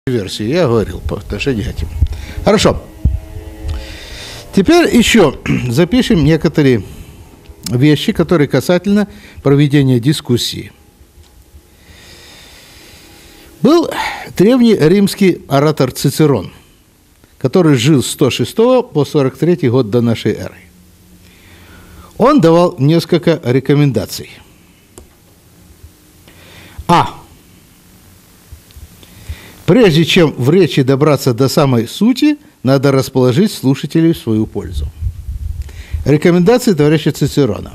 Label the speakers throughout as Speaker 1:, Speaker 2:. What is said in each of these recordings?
Speaker 1: версию, я говорил по отношению к этим. Хорошо. Теперь еще запишем некоторые вещи, которые касательно проведения дискуссии. Был древний римский оратор Цицерон, который жил с 106 по 43 год до нашей эры. Он давал несколько рекомендаций. Прежде чем в речи добраться до самой сути, надо расположить слушателей в свою пользу. Рекомендации товарища Цицерона.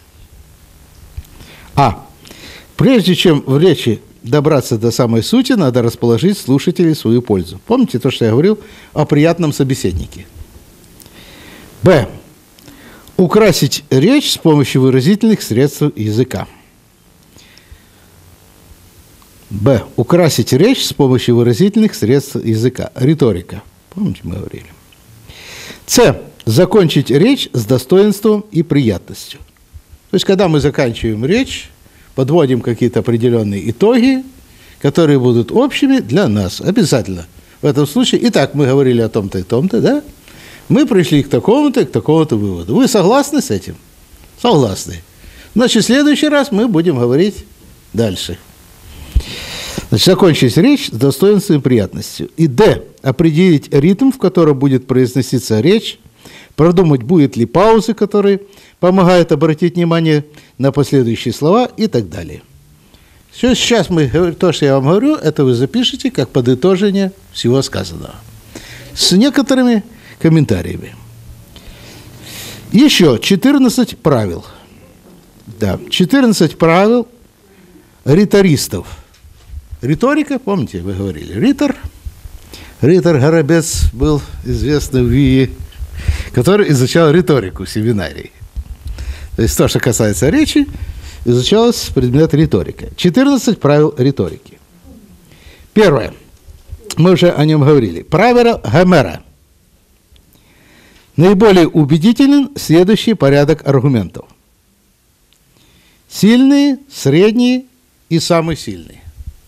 Speaker 1: Прежде чем в речи добраться до самой сути, надо расположить слушателей в свою пользу. Помните то, что я говорил о приятном собеседнике? Б. Украсить речь с помощью выразительных средств языка. Б. Украсить речь с помощью выразительных средств языка. Риторика. Помните, мы говорили. С. Закончить речь с достоинством и приятностью. То есть, когда мы заканчиваем речь, подводим какие-то определенные итоги, которые будут общими для нас. Обязательно. В этом случае, итак, мы говорили о том-то и том-то, да? Мы пришли к такому-то и к такому-то выводу. Вы согласны с этим? Согласны. Значит, в следующий раз мы будем говорить дальше. Значит, закончить речь с достоинством и приятностью. И Д. Определить ритм, в котором будет произноситься речь, продумать, будет ли паузы, которые помогают обратить внимание на последующие слова и так далее. Сейчас то, что я вам говорю, это вы запишите как подытожение всего сказанного. С некоторыми комментариями. Еще 14 правил. Да, 14 правил ритористов. Риторика, помните, вы говорили, ритор Горобец был известный в ВИИ, который изучал риторику в семинарии. То есть то, что касается речи, изучалось предмет риторика. 14 правил риторики. Первое. Мы уже о нем говорили. Правило Гомера. Наиболее убедителен следующий порядок аргументов. Сильные, средние и самый сильный.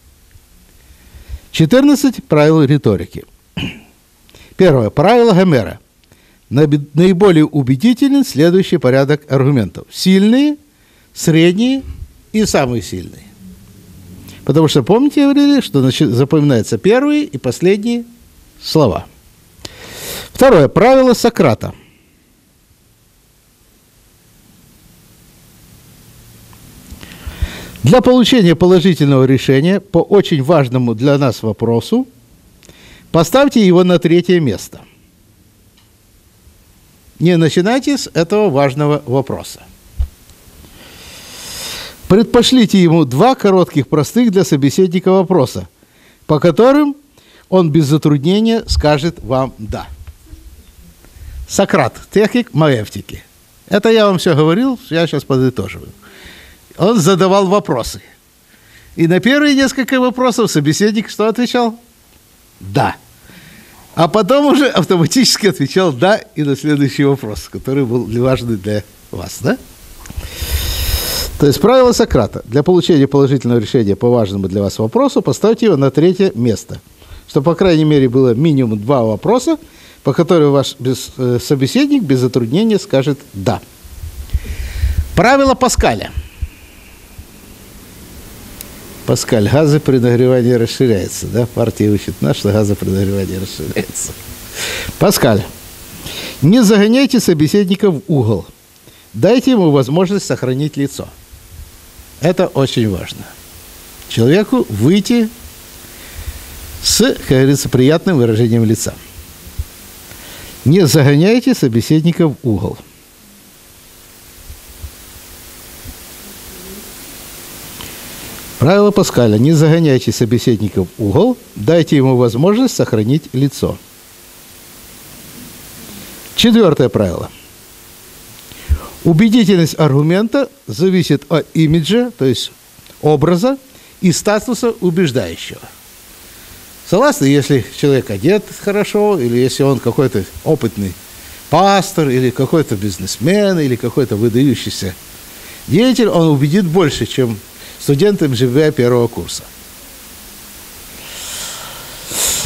Speaker 1: 14 правил риторики. Первое. Правило Гомера. Наиболее убедителен следующий порядок аргументов. Сильные, средние и самые сильные. Потому что, помните, я говорили, что запоминаются первые и последние слова. Второе. Правило Сократа. Для получения положительного решения по очень важному для нас вопросу поставьте его на третье место. Не начинайте с этого важного вопроса. Предпошлите ему два коротких, простых для собеседника вопроса, по которым он без затруднения скажет вам «да». Сократ, техник маэвтики. Это я вам все говорил, я сейчас подытоживаю. Он задавал вопросы. И на первые несколько вопросов собеседник что отвечал? «Да». А потом уже автоматически отвечал «да» и на следующий вопрос, который был важный для вас, да? То есть правило Сократа. Для получения положительного решения по важному для вас вопросу поставьте его на третье место. Чтобы, по крайней мере, было минимум два вопроса, по которым ваш собеседник без затруднения скажет «да». Правило Паскаля. Паскаль, газы при нагревании расширяются. Да? Партия учит нас, что газы при нагревании расширяются. Паскаль. Не загоняйте собеседника в угол. Дайте ему возможность сохранить лицо. Это очень важно. Человеку выйти с, как говорится, приятным выражением лица. Не загоняйте собеседника в угол. Правило Паскаля. Не загоняйте собеседника в угол, дайте ему возможность сохранить лицо. Четвертое правило. Убедительность аргумента зависит от имиджа, то есть образа, и статуса убеждающего. Согласны, если человек одет хорошо, или если он какой-то опытный пастор, или какой-то бизнесмен, или какой-то выдающийся деятель, он убедит больше, чем студент МЖВ первого курса.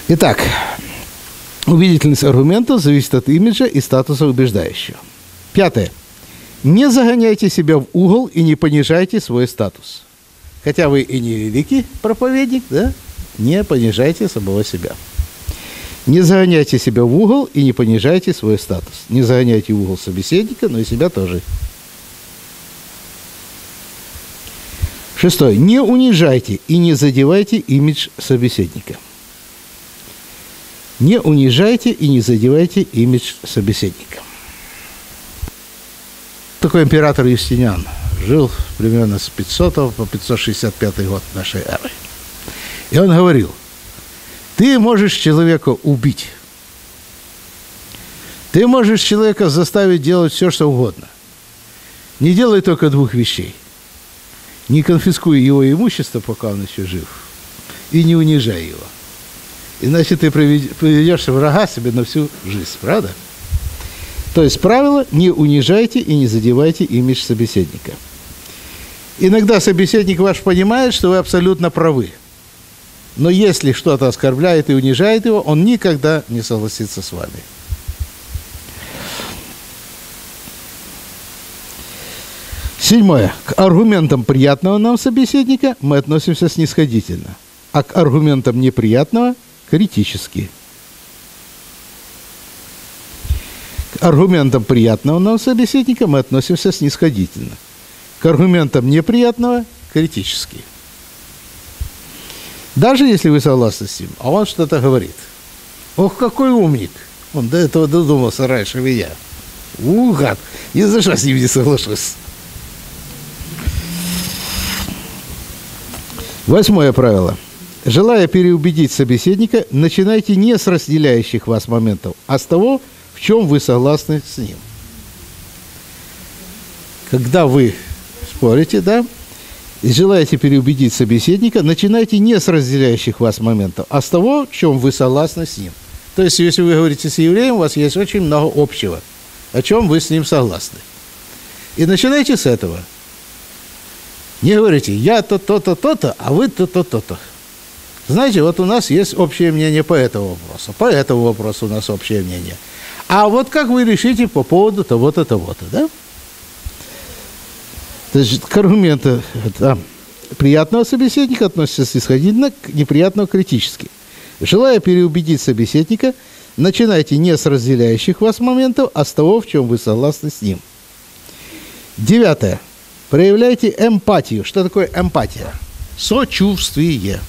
Speaker 1: Итак, убедительность аргументов зависит от имиджа и статуса убеждающего. 5. Не загоняйте себя в угол и не понижайте свой статус. Хотя вы и не великий проповедник, да? Не понижайте самого себя. Не загоняйте себя в угол и не понижайте свой статус. Не загоняйте в угол собеседника, но и себя тоже. 6. Не унижайте и не задевайте имидж собеседника. Не унижайте и не задевайте имидж собеседника. Такой император Юстиниан жил примерно с 500 по 565 год нашей эры. И он говорил: ты можешь человека убить. Ты можешь человека заставить делать все, что угодно. Не делай только двух вещей. Не конфискуй его имущество, пока он еще жив, и не унижай его. Иначе ты приведешь врага себе на всю жизнь, правда? То есть правило: не унижайте и не задевайте имидж собеседника. Иногда собеседник ваш понимает, что вы абсолютно правы. Но если что-то оскорбляет и унижает его, он никогда не согласится с вами. Седьмое. К аргументам приятного нам собеседника мы относимся снисходительно, а к аргументам неприятного – критически. К аргументам приятного нам собеседника мы относимся снисходительно, к аргументам неприятного – критически. Даже если вы согласны с ним, а он что-то говорит. Ох, какой умник! Он до этого додумался раньше меня. Гад! Ни за что с ним не соглашусь. 8 правило. Желая переубедить собеседника, начинайте не с разделяющих вас моментов, а с того, в чем вы согласны с ним. Когда вы спорите, да, и желаете переубедить собеседника, начинайте не с разделяющих вас моментов, а с того, в чем вы согласны с ним. То есть, если вы говорите с евреем, у вас есть очень много общего, о чем вы с ним согласны. И начинайте с этого. Не говорите: я то-то, то-то, а вы то-то, то-то. Знаете, вот у нас есть общее мнение по этому вопросу. По этому вопросу у нас общее мнение. А вот как вы решите по поводу того-то, того-то, да? То есть к аргументу приятного собеседника относится снисходительно, к неприятному критически. Желая переубедить собеседника, начинайте не с разделяющих вас моментов, а с того, в чем вы согласны с ним. 9. Проявляйте эмпатию. Что такое эмпатия? Сочувствие.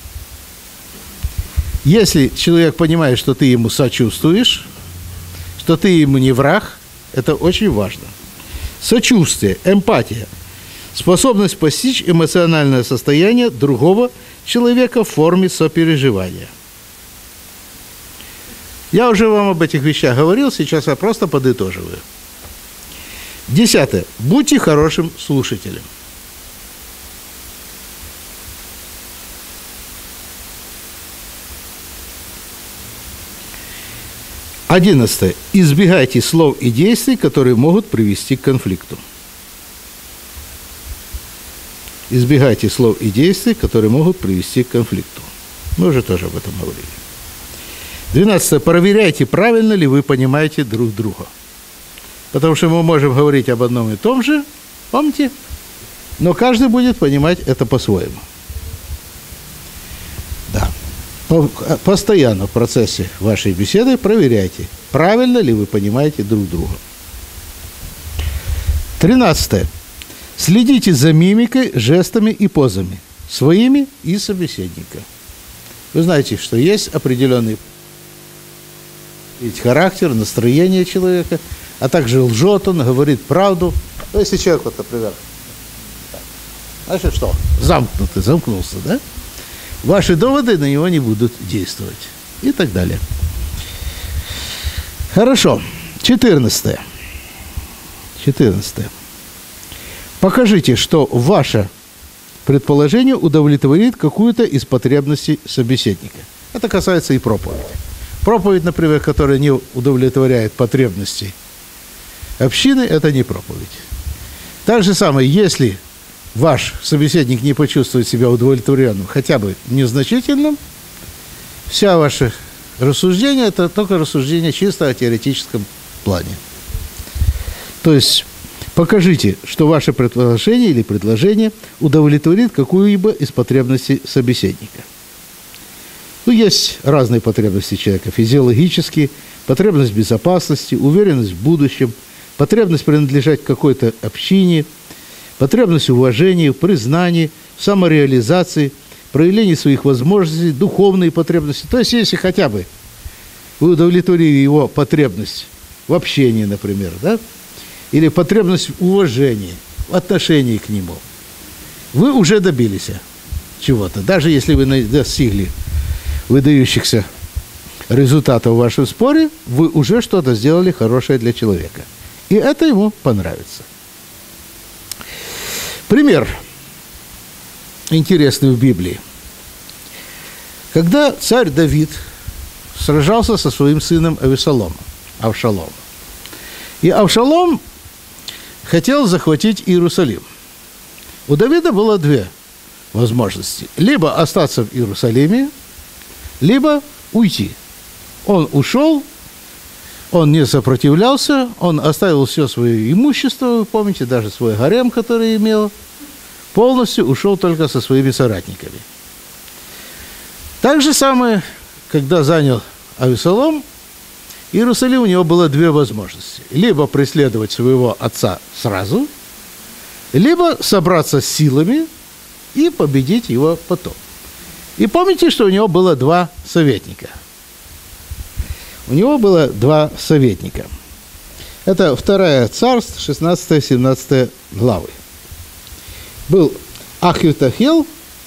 Speaker 1: Если человек понимает, что ты ему сочувствуешь, что ты ему не враг, это очень важно. Сочувствие, эмпатия. Способность постичь эмоциональное состояние другого человека в форме сопереживания. Я уже вам об этих вещах говорил, сейчас я просто подытоживаю. 10. Будьте хорошим слушателем. 11. Избегайте слов и действий, которые могут привести к конфликту. Избегайте слов и действий, которые могут привести к конфликту. Мы уже тоже об этом говорили. 12. Проверяйте, правильно ли вы понимаете друг друга. Потому что мы можем говорить об одном и том же, помните? Но каждый будет понимать это по-своему. Да. Постоянно в процессе вашей беседы проверяйте, правильно ли вы понимаете друг друга. 13. Следите за мимикой, жестами и позами, своими и собеседника. Вы знаете, что есть определенный характер, настроение человека, а также лжет он, говорит правду. Ну, если человек, вот, например, значит, что? Замкнулся, да? Ваши доводы на него не будут действовать. И так далее. Хорошо. 14. Покажите, что ваше предположение удовлетворит какую-то из потребностей собеседника. Это касается и проповеди. Проповедь, например, которая не удовлетворяет потребностей общины, это не проповедь. Так же самое, если ваш собеседник не почувствует себя удовлетворенным, хотя бы незначительным, вся ваша Рассуждение – это только рассуждение чисто о теоретическом плане. То есть покажите, что ваше предположение или предложение удовлетворит какую-либо из потребностей собеседника. Ну, есть разные потребности человека: физиологические, потребность безопасности, уверенность в будущем, потребность принадлежать какой-то общине, потребность уважения, признания, самореализации, проявление своих возможностей, духовные потребности. То есть, если хотя бы вы удовлетворили его потребность в общении, например, да, или потребность в уважении, в отношении к нему, вы уже добились чего-то. Даже если вы достигли выдающихся результатов в вашем споре, вы уже что-то сделали хорошее для человека. И это ему понравится. Пример интересный в Библии. Когда царь Давид сражался со своим сыном Авшаломом. И Авшалом хотел захватить Иерусалим. У Давида было две возможности: либо остаться в Иерусалиме, либо уйти. Он ушел, он не сопротивлялся, он оставил все свое имущество, вы помните, даже свой гарем, который имел, полностью ушел только со своими соратниками. Так же самое, когда занял Авесолом Иерусалим, у него было две возможности: либо преследовать своего отца сразу, либо собраться с силами и победить его потом. И помните, что у него было два советника. У него было два советника. Это 2 Царств, 16-17 главы. Был Ахитофел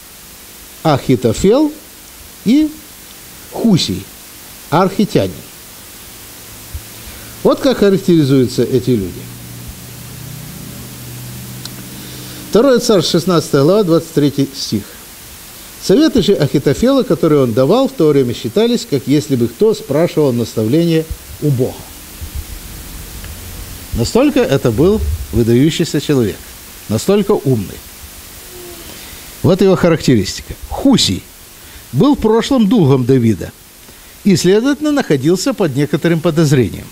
Speaker 1: и Хусий, архитянин. Вот как характеризуются эти люди. 2 Царств, 16 глава, 23 стих. Советы же Ахитофела, которые он давал, в то время считались, как если бы кто спрашивал наставление у Бога. Настолько это был выдающийся человек, настолько умный. Вот его характеристика. Хусий был в прошлом другом Давида и, следовательно, находился под некоторым подозрением.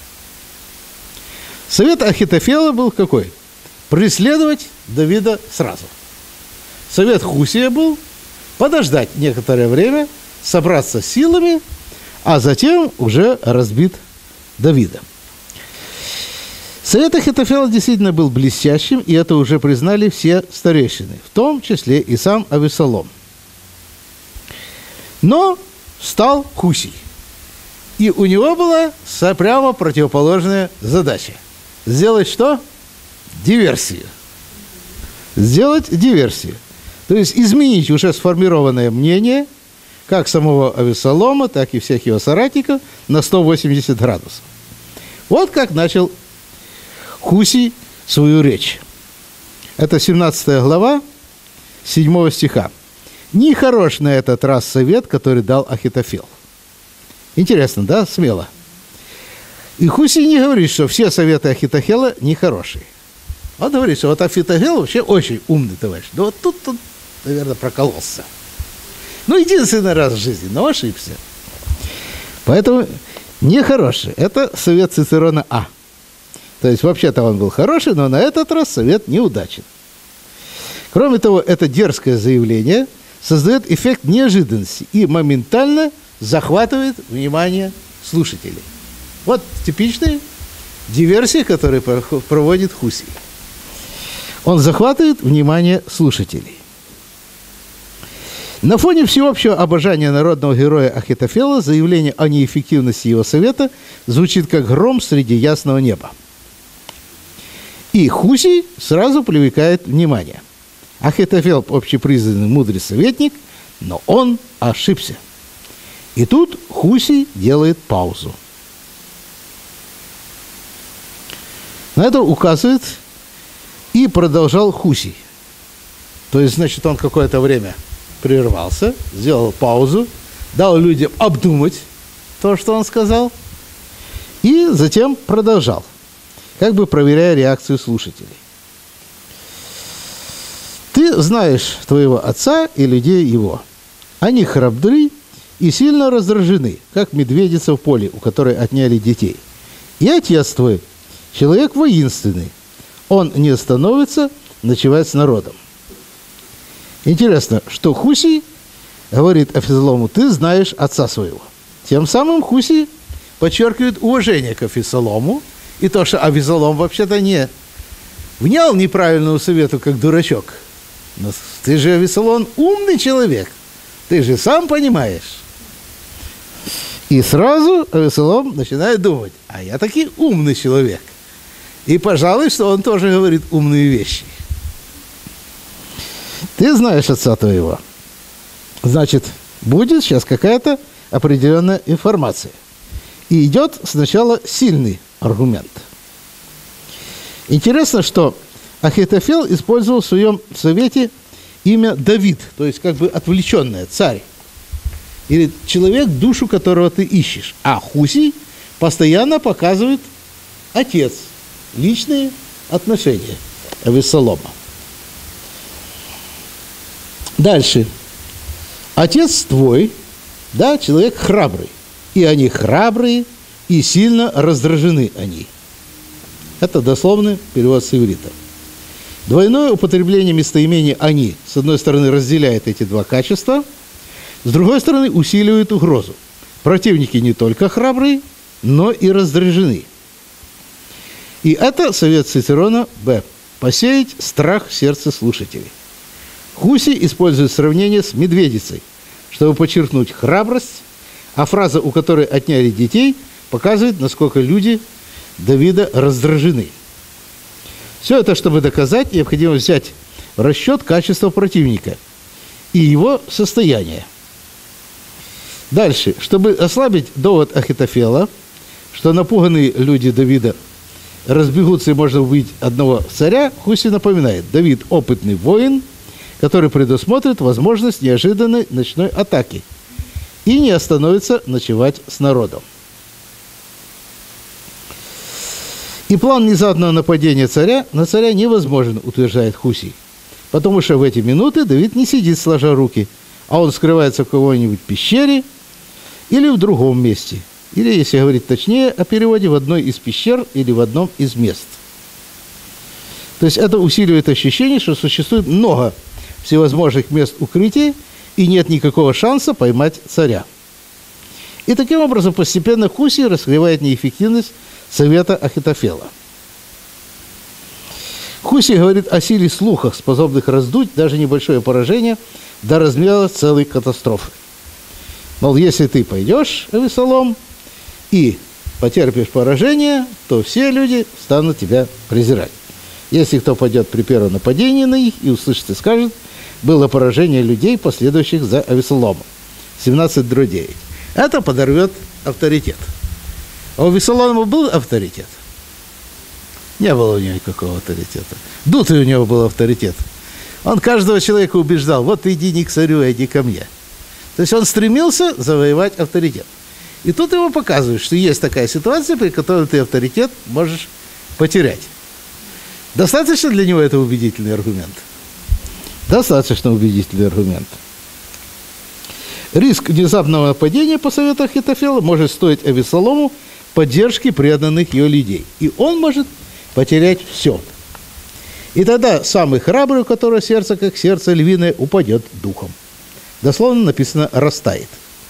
Speaker 1: Совет Ахитофела был какой? Преследовать Давида сразу. Совет Хусия был подождать некоторое время, собраться с силами, а затем уже разбить Давида. Совет Ахитофела действительно был блестящим, и это уже признали все старейшины, в том числе и сам Авесолом. Но стал Хусий, и у него была прямо противоположная задача. Сделать что? Диверсию. Сделать диверсию. То есть изменить уже сформированное мнение, как самого Авесолома, так и всех его соратников, на 180 градусов. Вот как начал Хусий свою речь. Это 17 глава, 7 стиха. Нехорош на этот раз совет, который дал Ахитофел. Интересно, да? Смело. И Хусий не говорит, что все советы Ахитофела нехорошие. Он говорит, что вот Ахитофел вообще очень умный товарищ. Да вот тут он, наверное, прокололся. Ну, единственный раз в жизни, но ошибся. Поэтому нехороший. Это совет Цицерона А. То есть, вообще-то он был хороший, но на этот раз совет неудачен. Кроме того, это дерзкое заявление создает эффект неожиданности и моментально захватывает внимание слушателей. Вот типичная диверсия, которую проводит Хусий. Он захватывает внимание слушателей. На фоне всеобщего обожания народного героя Ахитофела заявление о неэффективности его совета звучит как гром среди ясного неба. И Хусий сразу привлекает внимание. Ахитофел – общепризнанный мудрый советник, но он ошибся. И тут Хусий делает паузу. На это указывает и продолжал Хусий. То есть, значит, он какое-то время прервался, сделал паузу, дал людям обдумать то, что он сказал, и затем продолжал, как бы проверяя реакцию слушателей. Ты знаешь твоего отца и людей его. Они храбры и сильно раздражены, как медведица в поле, у которой отняли детей. И отец твой, человек воинственный, он не остановится ночевать с народом. Интересно, что Хусий говорит Авесолому: ты знаешь отца своего. Тем самым Хусий подчеркивает уважение к Авесолому и то, что Авесолом вообще-то не внял неправильному совету, как дурачок. Но ты же, Авесолом, умный человек. Ты же сам понимаешь. И сразу Авесолом начинает думать: а я таки умный человек. И, пожалуй, что он тоже говорит умные вещи. Ты знаешь отца твоего. Значит, будет сейчас какая-то определенная информация. И идет сначала сильный аргумент. Интересно, что Ахитофел использовал в своем совете имя Давид, то есть как бы отвлеченное, царь. Или человек, душу которого ты ищешь. А Хусий постоянно показывает отец, личные отношения Авесолома. Дальше. Отец твой, да, человек храбрый. И они храбрые, и сильно раздражены они. Это дословный перевод с иврита. Двойное употребление местоимения «они» с одной стороны разделяет эти два качества, с другой стороны усиливает угрозу. Противники не только храбрые, но и раздражены. И это совет Цицерона Б. Посеять страх в сердце слушателей. Хусий использует сравнение с медведицей, чтобы подчеркнуть храбрость, а фраза, у которой отняли детей, показывает, насколько люди Давида раздражены. Все это, чтобы доказать, необходимо взять в расчет качество противника и его состояние. Дальше. Чтобы ослабить довод Ахитофела, что напуганные люди Давида разбегутся и можно убить одного царя, Хусий напоминает: Давид – опытный воин, который предусмотрит возможность неожиданной ночной атаки и не остановится ночевать с народом. И план внезапного нападения на царя невозможен, утверждает Хусий, потому что в эти минуты Давид не сидит сложа руки, а он скрывается в какой-нибудь пещере или в другом месте, или, если говорить точнее о переводе, в одной из пещер или в одном из мест. То есть это усиливает ощущение, что существует много всевозможных мест укрытия, и нет никакого шанса поймать царя. И таким образом постепенно Хусий раскрывает неэффективность совета Ахитофела. Хусий говорит о силе слуха, способных раздуть даже небольшое поражение до размера целой катастрофы. Мол, если ты пойдешь, Авесолом, и потерпишь поражение, то все люди станут тебя презирать. Если кто пойдет при первом нападении на них и услышит и скажет: было поражение людей, последующих за Авесоломом. 17:9. Это подорвет авторитет. А у Авесолома был авторитет? Не было у него никакого авторитета. Дутый у него был авторитет. Он каждого человека убеждал: вот иди не к царю, а иди ко мне. То есть он стремился завоевать авторитет. И тут ему показывают, что есть такая ситуация, при которой ты авторитет можешь потерять. Достаточно для него это убедительный аргумент? Достаточно убедительный аргумент. Риск внезапного нападения, по совету Ахитофела, может стоить Авесолому поддержки преданных его людей. И он может потерять все. И тогда самый храбрый, у которого сердце, как сердце львиное, упадет духом. Дословно написано «растает».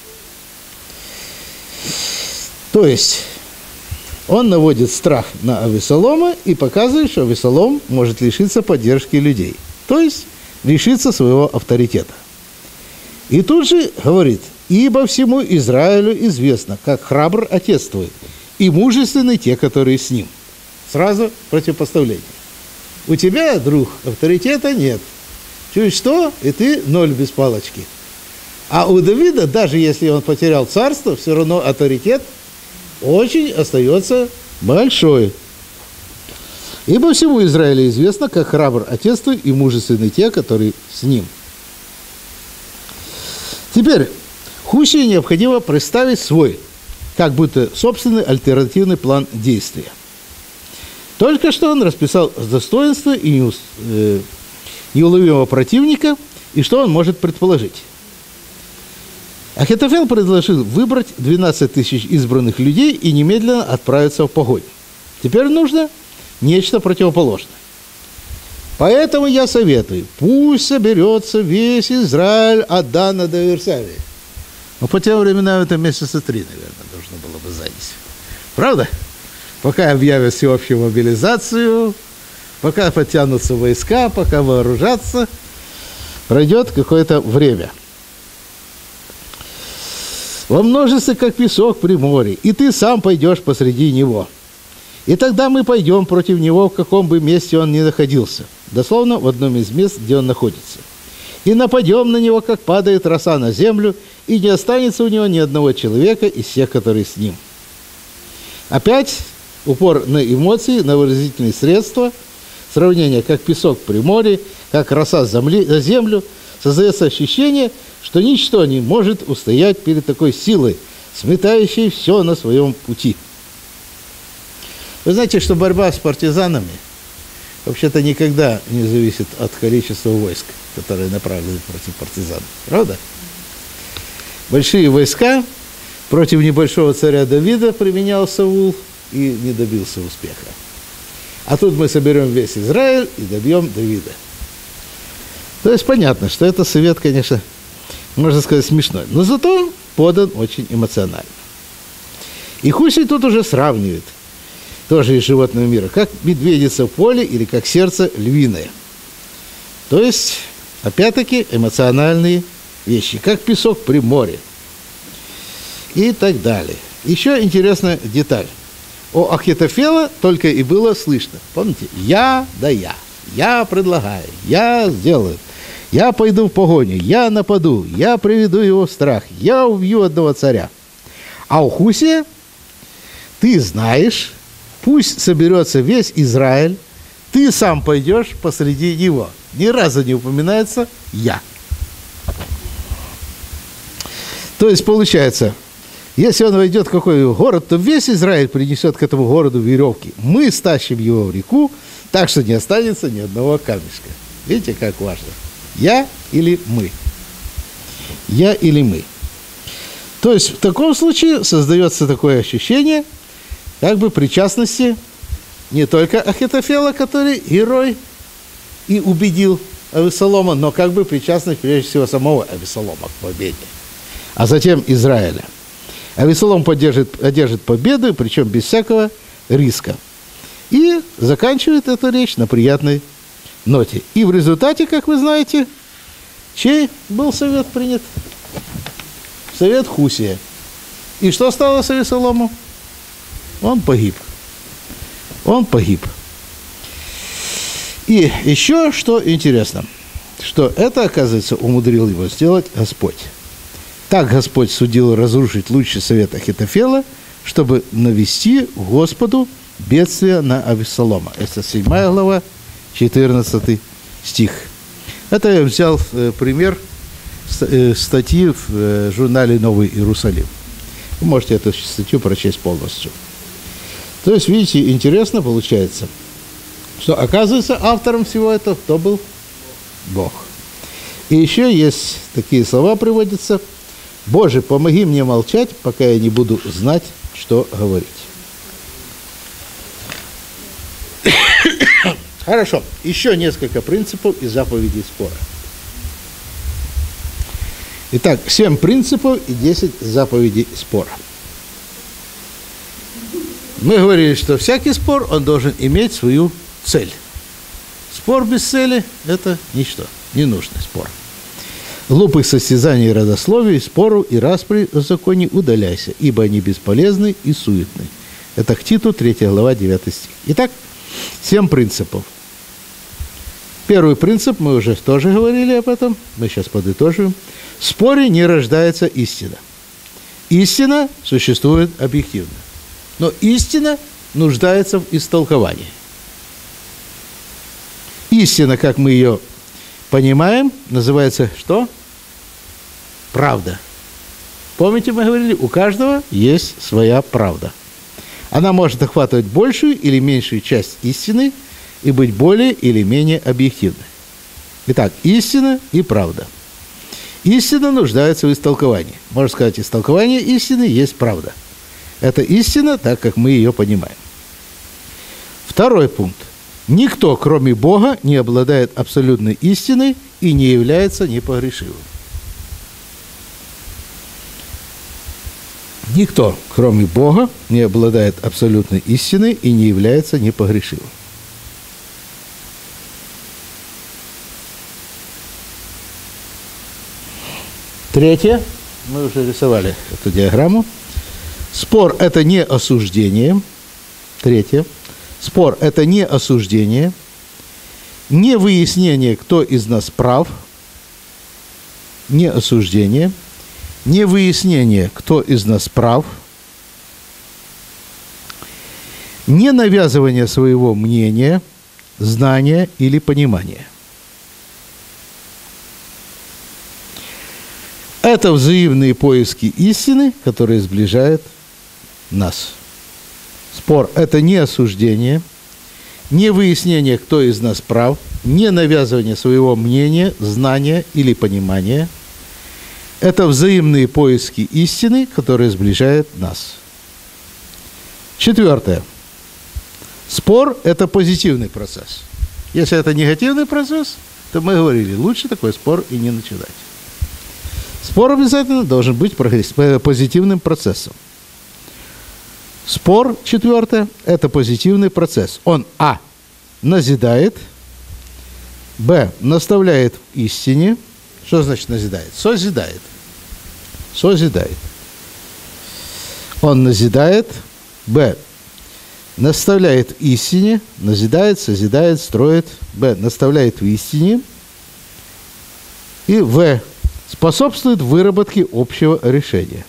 Speaker 1: То есть он наводит страх на Авесолома и показывает, что Авесолом может лишиться поддержки людей. То есть лишиться своего авторитета. И тут же говорит: «Ибо всему Израилю известно, как храбр отец твой, и мужественны те, которые с ним». Сразу противопоставление. У тебя, друг, авторитета нет. Чуть что, и ты ноль без палочки. А у Давида, даже если он потерял царство, все равно авторитет очень остается большой. Ибо всему Израилю известно, как храбр отец твой и мужественны те, которые с ним. Теперь Хусию необходимо представить свой, как будто собственный альтернативный план действия. Только что он расписал достоинства и неуловимого противника, и что он может предположить. Ахитофел предложил выбрать 12 тысяч избранных людей и немедленно отправиться в погоню. Теперь нужно нечто противоположное. Поэтому я советую, пусть соберется весь Израиль от Дана до Версавии. Но по тем временам это месяца 3, наверное, должно было бы занять. Правда? Пока объявят всеобщую мобилизацию, пока подтянутся войска, пока вооружатся, пройдет какое-то время. Во множестве, как песок при море, и ты сам пойдешь посреди него. И тогда мы пойдем против него, в каком бы месте он ни находился. Дословно, в одном из мест, где он находится. И нападем на него, как падает роса на землю, и не останется у него ни одного человека из всех, которые с ним. Опять упор на эмоции, на выразительные средства, сравнение, как песок при море, как роса на землю, создается ощущение, что ничто не может устоять перед такой силой, сметающей все на своем пути. Вы знаете, что борьба с партизанами вообще-то никогда не зависит от количества войск, которые направлены против партизан. Правда? Большие войска против небольшого царя Давида применял Саул и не добился успеха. А тут мы соберем весь Израиль и добьем Давида. То есть понятно, что это совет, конечно, можно сказать, смешной, но зато подан очень эмоционально. И Хусей тут уже сравнивает, тоже из животного мира, как медведица в поле или как сердце львиное. То есть, опять-таки, эмоциональные вещи, как песок при море и так далее. Еще интересная деталь. О Ахитофела только и было слышно. Помните? Я предлагаю, я сделаю, я пойду в погоню, я нападу, я приведу его в страх, я убью одного царя. А у Хусия ты знаешь, пусть соберется весь Израиль, ты сам пойдешь посреди него. Ни разу не упоминается «я». То есть, получается, если он войдет в какой город, то весь Израиль принесет к этому городу веревки. Мы стащим его в реку, так что не останется ни одного камешка. Видите, как важно? Я или мы? Я или мы? То есть, в таком случае создается такое ощущение, как бы причастности не только Ахитофела, который герой и убедил Авессалома, но как бы причастность прежде всего самого Авессалома к победе, а затем Израиля. Авессалом одержит победу, причем без всякого риска. И заканчивает эту речь на приятной ноте. И в результате, как вы знаете, чей был совет принят? Совет Хусия. И что стало с Авессаломом? Он погиб. Он погиб. И еще что интересно, что это, оказывается, умудрил его сделать Господь. Так Господь судил разрушить лучший совет Ахитофела, чтобы навести Господу бедствие на Авессалома. Это 7 глава, 14 стих. Это я взял пример статьи в журнале «Новый Иерусалим». Вы можете эту статью прочесть полностью. То есть, видите, интересно получается, что, оказывается, автором всего этого кто был? Бог. И еще есть такие слова приводятся: «Боже, помоги мне молчать, пока я не буду знать, что говорить». Хорошо, еще несколько принципов и заповедей спора. Итак, 7 принципов и 10 заповедей спора. Мы говорили, что всякий спор, он должен иметь свою цель. Спор без цели – это ничто, ненужный спор. Глупых состязаний и родословий, спору и распри о законе удаляйся, ибо они бесполезны и суетны. Это к Титу, 3 глава, 9 стих. Итак, 7 принципов. Первый принцип, мы уже тоже говорили об этом, мы сейчас подытожим. В споре не рождается истина. Истина существует объективно. Но истина нуждается в истолковании. Истина, как мы ее понимаем, называется что? Правда. Помните, мы говорили, у каждого есть своя правда. Она может охватывать большую или меньшую часть истины и быть более или менее объективной. Итак, истина и правда. Истина нуждается в истолковании. Можно сказать, истолкование истины есть правда. Это истина, так как мы ее понимаем. Второй пункт. Никто, кроме Бога, не обладает абсолютной истиной и не является непогрешимым. Никто, кроме Бога, не обладает абсолютной истиной и не является непогрешимым. Третье. Мы уже рисовали эту диаграмму. Спор – это не осуждение. Третье. Спор – это не осуждение, не выяснение, кто из нас прав, не осуждение, не выяснение, кто из нас прав, не навязывание своего мнения, знания или понимания. Это взаимные поиски истины, которые сближают нас. Спор – это не осуждение, не выяснение, кто из нас прав, не навязывание своего мнения, знания или понимания. Это взаимные поиски истины, которые сближают нас. Четвертое. Спор – это позитивный процесс. Если это негативный процесс, то мы говорили, лучше такой спор и не начинать. Спор обязательно должен быть позитивным процессом. Спор, четвертое, это позитивный процесс. Он а. назидает, б. наставляет в истине. Что значит назидает? Созидает. Созидает. Он назидает, б. наставляет в истине, назидает, созидает, строит, б. наставляет в истине, и в. способствует выработке общего решения.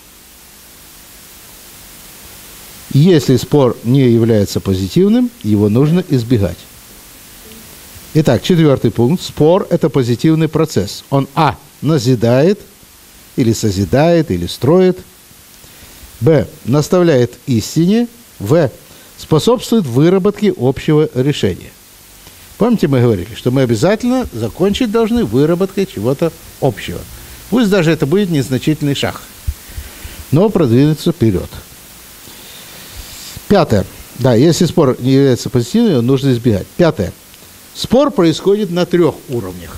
Speaker 1: Если спор не является позитивным, его нужно избегать. Итак, четвертый пункт. Спор – это позитивный процесс. Он а. назидает, или созидает, или строит, б. наставляет к истине, в. способствует выработке общего решения. Помните, мы говорили, что мы обязательно закончить должны выработкой чего-то общего. Пусть даже это будет незначительный шаг, но продвинуться вперед. Пятое. Да, если спор не является позитивным, его нужно избегать. Пятое. Спор происходит на 3 уровнях.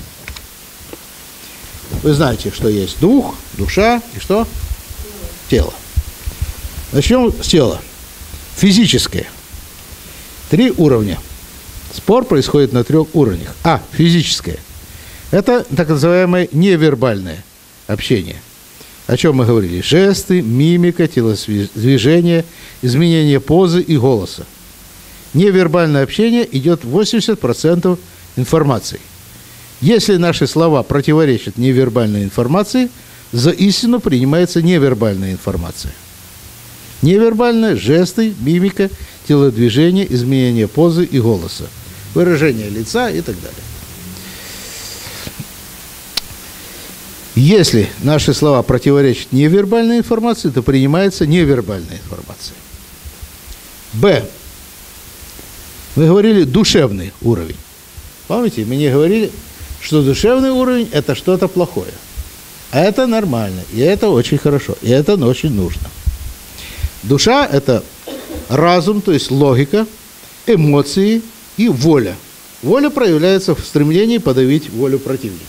Speaker 1: Вы знаете, что есть дух, душа и что? Тело. Начнем с тела. Физическое. 3 уровня. Спор происходит на 3 уровнях. А. Физическое. Это так называемое невербальное общение. О чем мы говорили? Жесты, мимика, телодвижение, изменение позы и голоса. Невербальное общение идет 80% информации. Если наши слова противоречат невербальной информации, за истину принимается невербальная информация. Невербальное – жесты, мимика, телодвижение, изменение позы и голоса, выражение лица и так далее. Если наши слова противоречат невербальной информации, то принимается невербальная информация. Б. Мы говорили душевный уровень. Помните, мы не говорили, что душевный уровень – это что-то плохое. А это нормально, и это очень хорошо, и это очень нужно. Душа – это разум, то есть логика, эмоции и воля. Воля проявляется в стремлении подавить волю противника.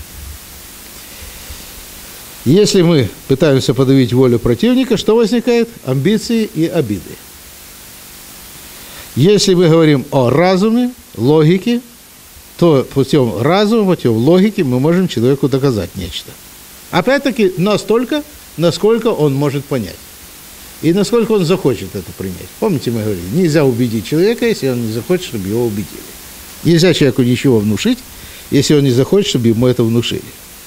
Speaker 1: Если мы пытаемся подавить волю противника, что возникает? Амбиции и обиды. Если мы говорим о разуме, логике, то путем разума, путем логики мы можем человеку доказать нечто. Опять-таки, настолько, насколько он может понять. И насколько он захочет это принять. Помните, мы говорили, нельзя убедить человека, если он не захочет, чтобы его убедили. Нельзя человеку ничего внушить, если он не захочет, чтобы ему это внушили.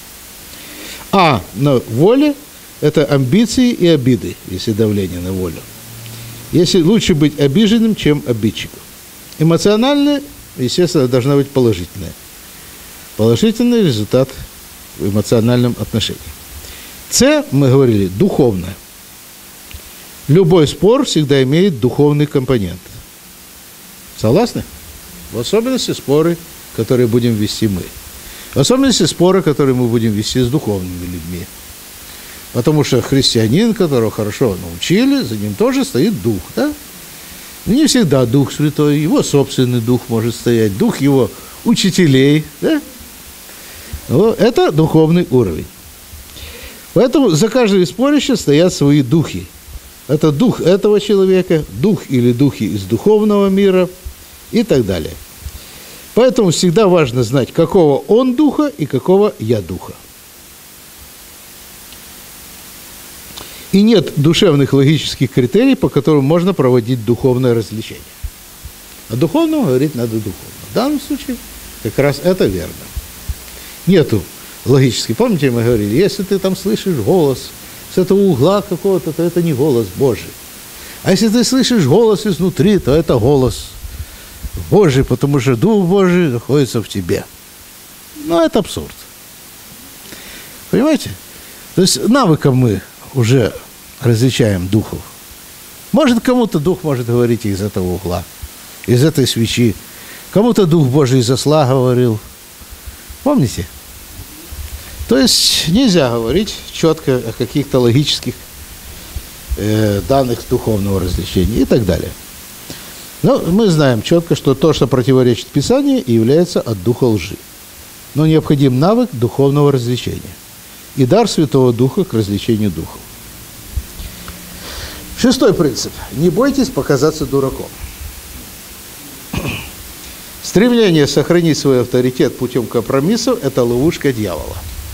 Speaker 1: А на воле – это амбиции и обиды, если давление на волю. Если лучше быть обиженным, чем обидчиком. Эмоциональное, естественно, должна быть положительное. Положительный результат в эмоциональном отношении. С, мы говорили, духовное. Любой спор всегда имеет духовный компонент. Согласны? В особенности споры, которые будем вести мы. В особенности споры, которые мы будем вести с духовными людьми. Потому что христианин, которого хорошо научили, за ним тоже стоит дух, да? Не всегда Дух Святой, его собственный дух может стоять, дух его учителей, да? Это духовный уровень. Поэтому за каждым спорищем стоят свои духи. Это дух этого человека, дух или духи из духовного мира и так далее. Поэтому всегда важно знать, какого он духа и какого я духа. И нет душевных логических критерий, по которым можно проводить духовное развлечение. А духовному говорить надо духовно. В данном случае как раз это верно. Нету логически. Помните, мы говорили, если ты там слышишь голос с этого угла какого-то, то это не голос Божий. А если ты слышишь голос изнутри, то это голос Божий, потому что Дух Божий находится в тебе. Ну, это абсурд. Понимаете? То есть навыком мы уже различаем духов. Может, кому-то Дух может говорить из этого угла, из этой свечи. Кому-то Дух Божий из осла говорил. Помните? То есть нельзя говорить четко о каких-то логических данных духовного развлечения и так далее. Но мы знаем четко, что то, что противоречит Писанию, является от духа лжи. Но необходим навык духовного развлечения и дар Святого Духа к развлечению духов. 6 принцип. Не бойтесь показаться дураком. Стремление сохранить свой авторитет путем компромиссов – это ловушка дьявола.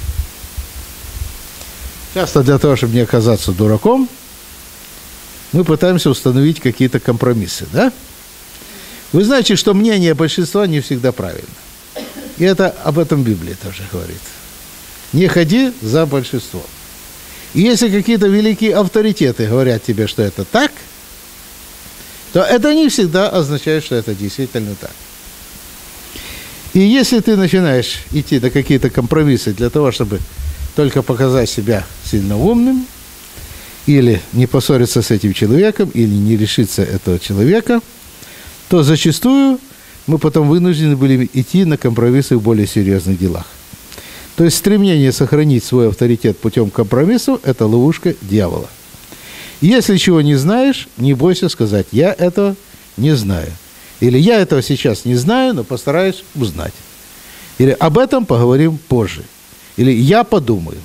Speaker 1: Часто для того, чтобы не оказаться дураком, мы пытаемся установить какие-то компромиссы, да? Вы знаете, что мнение большинства не всегда правильно. И это об этом Библия тоже говорит. Не ходи за большинством. И если какие-то великие авторитеты говорят тебе, что это так, то это не всегда означает, что это действительно так. И если ты начинаешь идти на какие-то компромиссы для того, чтобы только показать себя сильно умным, или не поссориться с этим человеком, или не лишиться этого человека, то зачастую мы потом вынуждены были идти на компромиссы в более серьезных делах. То есть стремление сохранить свой авторитет путем компромиссов – это ловушка дьявола. Если чего не знаешь, не бойся сказать «я этого не знаю». Или «я этого сейчас не знаю, но постараюсь узнать». Или «об этом поговорим позже». Или «я подумаю».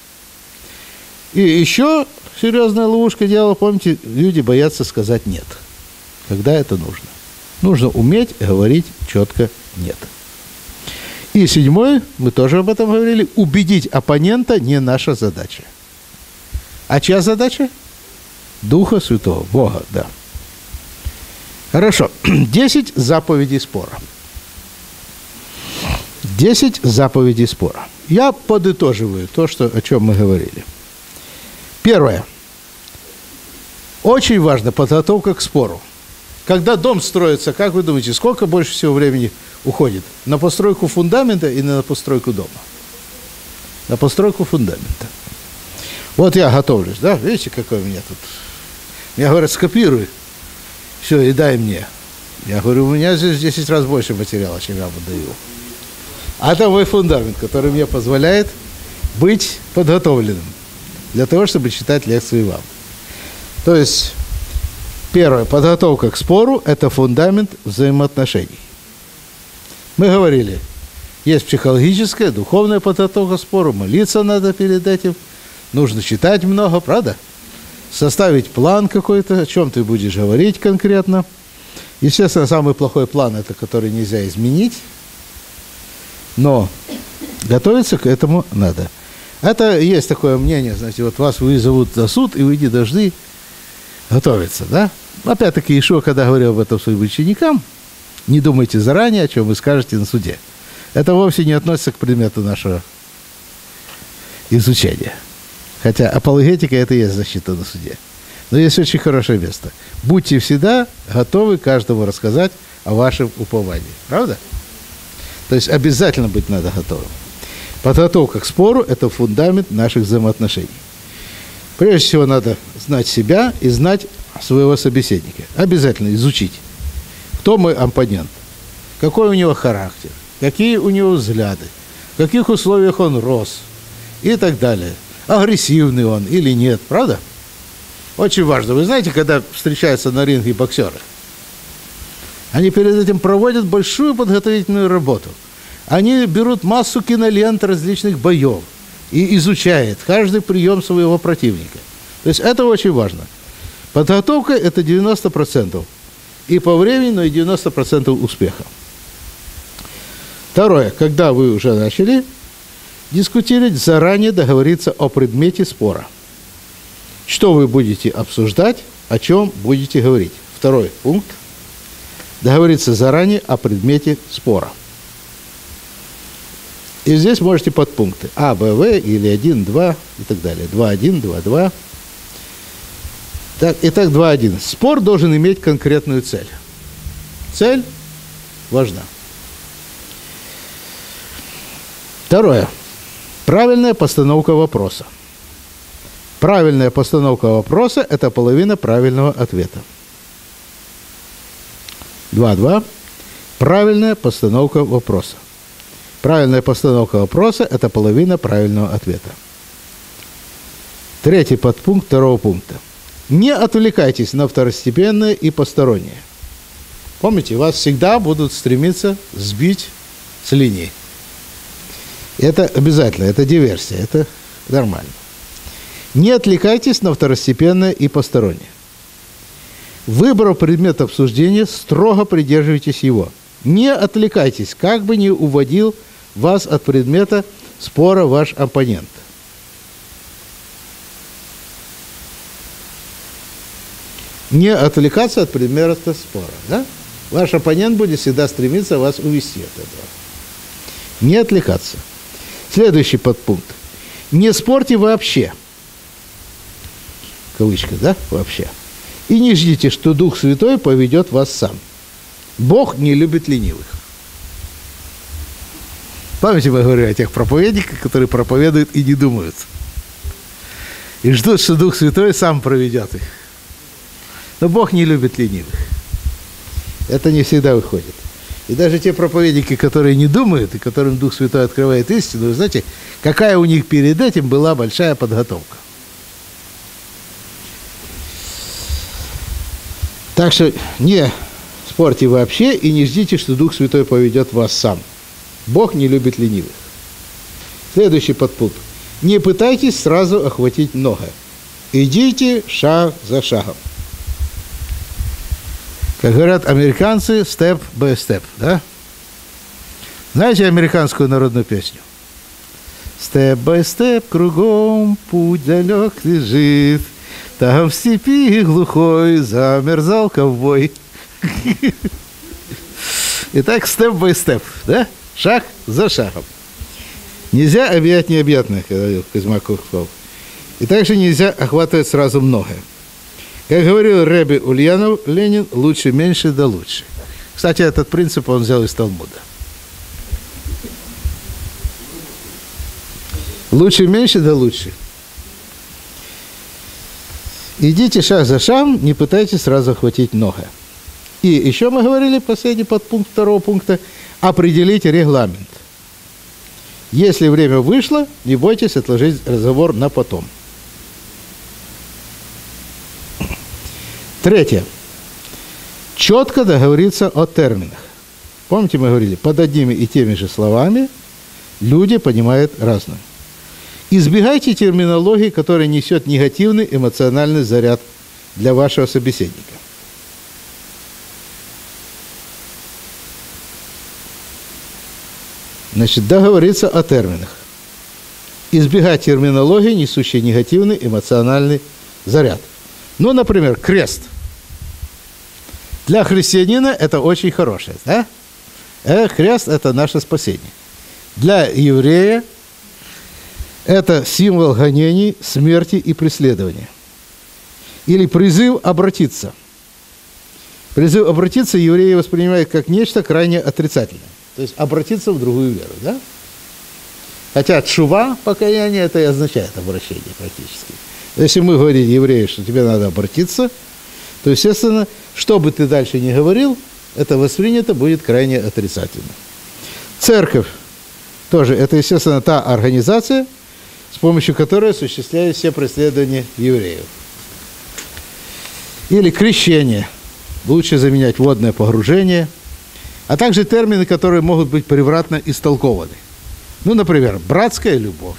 Speaker 1: И еще серьезная ловушка дьявола, помните, люди боятся сказать «нет», когда это нужно. Нужно уметь говорить четко «нет». И 7, мы тоже об этом говорили, убедить оппонента не наша задача. А чья задача? Духа Святого, Бога, да. Хорошо. 10 заповедей спора. 10 заповедей спора. Я подытоживаю то, о чем мы говорили. Первое. Очень важно подготовка к спору. Когда дом строится, как вы думаете, сколько больше всего времени уходит? На постройку фундамента и на постройку дома? На постройку фундамента. Вот я готовлюсь, да? Видите, какой у меня тут? Мне говорят, скопируй. Все, и дай мне. Я говорю, у меня здесь в 10 раз больше материала, чем я выдаю. А это мой фундамент, который мне позволяет быть подготовленным для того, чтобы читать лекции вам. То есть, первое, подготовка к спору – это фундамент взаимоотношений. Мы говорили, есть психологическая, духовная подготовка к спору, молиться надо перед этим, нужно читать много, правда? Составить план какой-то, о чем ты будешь говорить конкретно. Естественно, самый плохой план – это который нельзя изменить, но готовиться к этому надо. Это есть такое мнение, знаете, вот вас вызовут на суд, и вы не должны готовиться, да? Опять-таки, Иешуа, когда говорил об этом своим ученикам, не думайте заранее, о чем вы скажете на суде. Это вовсе не относится к предмету нашего изучения. Хотя апологетика – это и есть защита на суде. Но есть очень хорошее место. Будьте всегда готовы каждому рассказать о вашем уповании. Правда? То есть обязательно быть надо готовым. Подготовка к спору – это фундамент наших взаимоотношений. Прежде всего, надо знать себя и знать своего собеседника. Обязательно изучить, кто мой оппонент, какой у него характер, какие у него взгляды, каких условиях он рос и так далее. Агрессивный он или нет, правда? Очень важно. Вы знаете, когда встречаются на ринге боксеры, они перед этим проводят большую подготовительную работу. Они берут массу кинолент различных боев и изучают каждый прием своего противника. То есть это очень важно. Подготовка – это 90%. И по времени, но и 90% успеха. Второе. Когда вы уже начали дискутировать, заранее договориться о предмете спора. Что вы будете обсуждать, о чем будете говорить. Второй пункт. Договориться заранее о предмете спора. И здесь можете подпункты А, Б, В или 1, 2 и так далее. 2.1, 2.2. Итак, 2.1. Спор должен иметь конкретную цель. Цель важна. Второе. Правильная постановка вопроса. Правильная постановка вопроса – это половина правильного ответа. 2.2. Правильная постановка вопроса. Правильная постановка вопроса – это половина правильного ответа. Третий подпункт второго пункта. Не отвлекайтесь на второстепенное и постороннее. Помните, вас всегда будут стремиться сбить с линии. Это обязательно, это диверсия, это нормально. Не отвлекайтесь на второстепенное и постороннее. Выбрав предмет обсуждения, строго придерживайтесь его. Не отвлекайтесь, как бы ни уводил вас от предмета спора ваш оппонент. Не отвлекаться от предмета спора. Да? Ваш оппонент будет всегда стремиться вас увести от этого. Не отвлекаться. Следующий подпункт. Не спорьте вообще. Кавычка, да? Вообще. И не ждите, что Дух Святой поведет вас сам. Бог не любит ленивых. Помните, мы говорили о тех проповедниках, которые проповедуют и не думают. И ждут, что Дух Святой сам проведет их. Но Бог не любит ленивых. Это не всегда выходит. И даже те проповедники, которые не думают, и которым Дух Святой открывает истину, вы знаете, какая у них перед этим была большая подготовка. Так что не спорьте вообще и не ждите, что Дух Святой поведет вас сам. Бог не любит ленивых. Следующий подпункт. Не пытайтесь сразу охватить многое. Идите шаг за шагом. Как говорят американцы, step by step, да? Знаете американскую народную песню? Step by step кругом путь далек лежит, там в степи глухой замерзал ковбой. Итак, step by step, да? Шаг за шагом. Нельзя объять необъятное, когда говорил Козьма Курков. И также нельзя охватывать сразу многое. Как говорил Ребе Ульянов Ленин, лучше меньше да лучше. Кстати, этот принцип он взял из Талмуда. Лучше меньше да лучше. Идите шаг за шагом, не пытайтесь сразу охватить многое. И еще мы говорили, последний подпункт второго пункта, определите регламент. Если время вышло, не бойтесь отложить разговор на потом. Третье. Четко договориться о терминах. Помните, мы говорили, под одними и теми же словами люди понимают разное. Избегайте терминологии, которая несет негативный эмоциональный заряд для вашего собеседника. Значит, договориться о терминах. Избегать терминологии, несущей негативный эмоциональный заряд. Ну, например, крест. Для христианина это очень хорошее, да? Крест – это наше спасение. Для еврея это символ гонений, смерти и преследования. Или призыв обратиться. Призыв обратиться евреи воспринимают как нечто крайне отрицательное. То есть обратиться в другую веру, да? Хотя тшува, покаяние, это и означает обращение практически. Если мы говорим еврею, что тебе надо обратиться, то, естественно, что бы ты дальше ни говорил, это воспринято будет крайне отрицательно. Церковь Тоже это, естественно, та организация, с помощью которой осуществляют все преследования евреев. Или крещение. Лучше заменять водное погружение. А также термины, которые могут быть превратно истолкованы. Ну, например, братская любовь.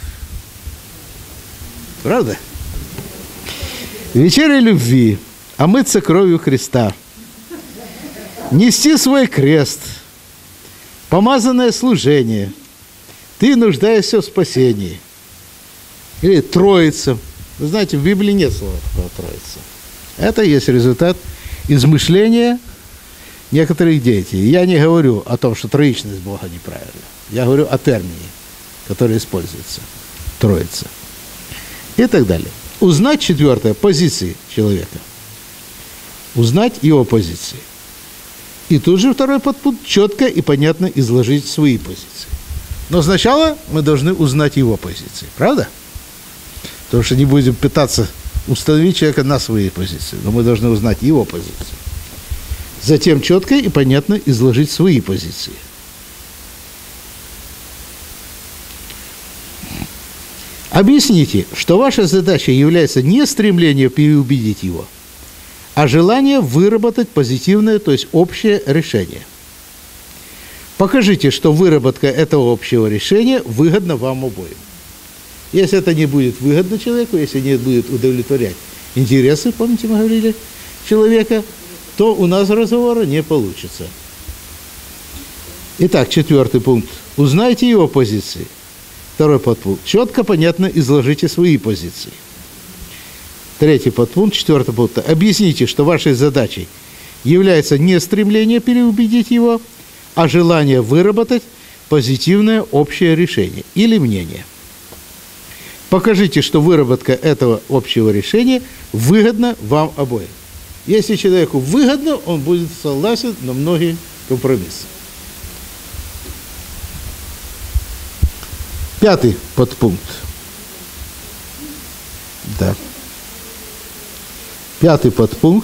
Speaker 1: Правда? Вечеря любви, омыться кровью Христа, нести свой крест, помазанное служение, ты нуждаешься в спасении. Или Троица. Вы знаете, в Библии нет слова такого Троица. Это есть результат измышления некоторых деятелей. Я не говорю о том, что троичность Бога неправильна. Я говорю о термине, который используется. Троица. И так далее. Узнать, четвертое, позиции человека. Узнать его позиции. И тут же второй подпункт, четко и понятно изложить свои позиции. Но сначала мы должны узнать его позиции. Правда? Потому что не будем пытаться установить человека на своей позиции. Но мы должны узнать его позиции. Затем четко и понятно изложить свои позиции. Объясните, что ваша задача является не стремление переубедить его, а желание выработать позитивное, то есть общее решение. Покажите, что выработка этого общего решения выгодна вам обоим. Если это не будет выгодно человеку, если не будет удовлетворять интересы, помните, мы говорили, человека, то у нас разговора не получится. Итак, четвертый пункт. Узнайте его позиции. Второй подпункт. Четко, понятно изложите свои позиции. Третий подпункт. Четвертый пункт. Объясните, что вашей задачей является не стремление переубедить его, а желание выработать позитивное общее решение или мнение. Покажите, что выработка этого общего решения выгодна вам обоим. Если человеку выгодно, он будет согласен на многие компромиссы. Пятый подпункт. Да. Пятый подпункт.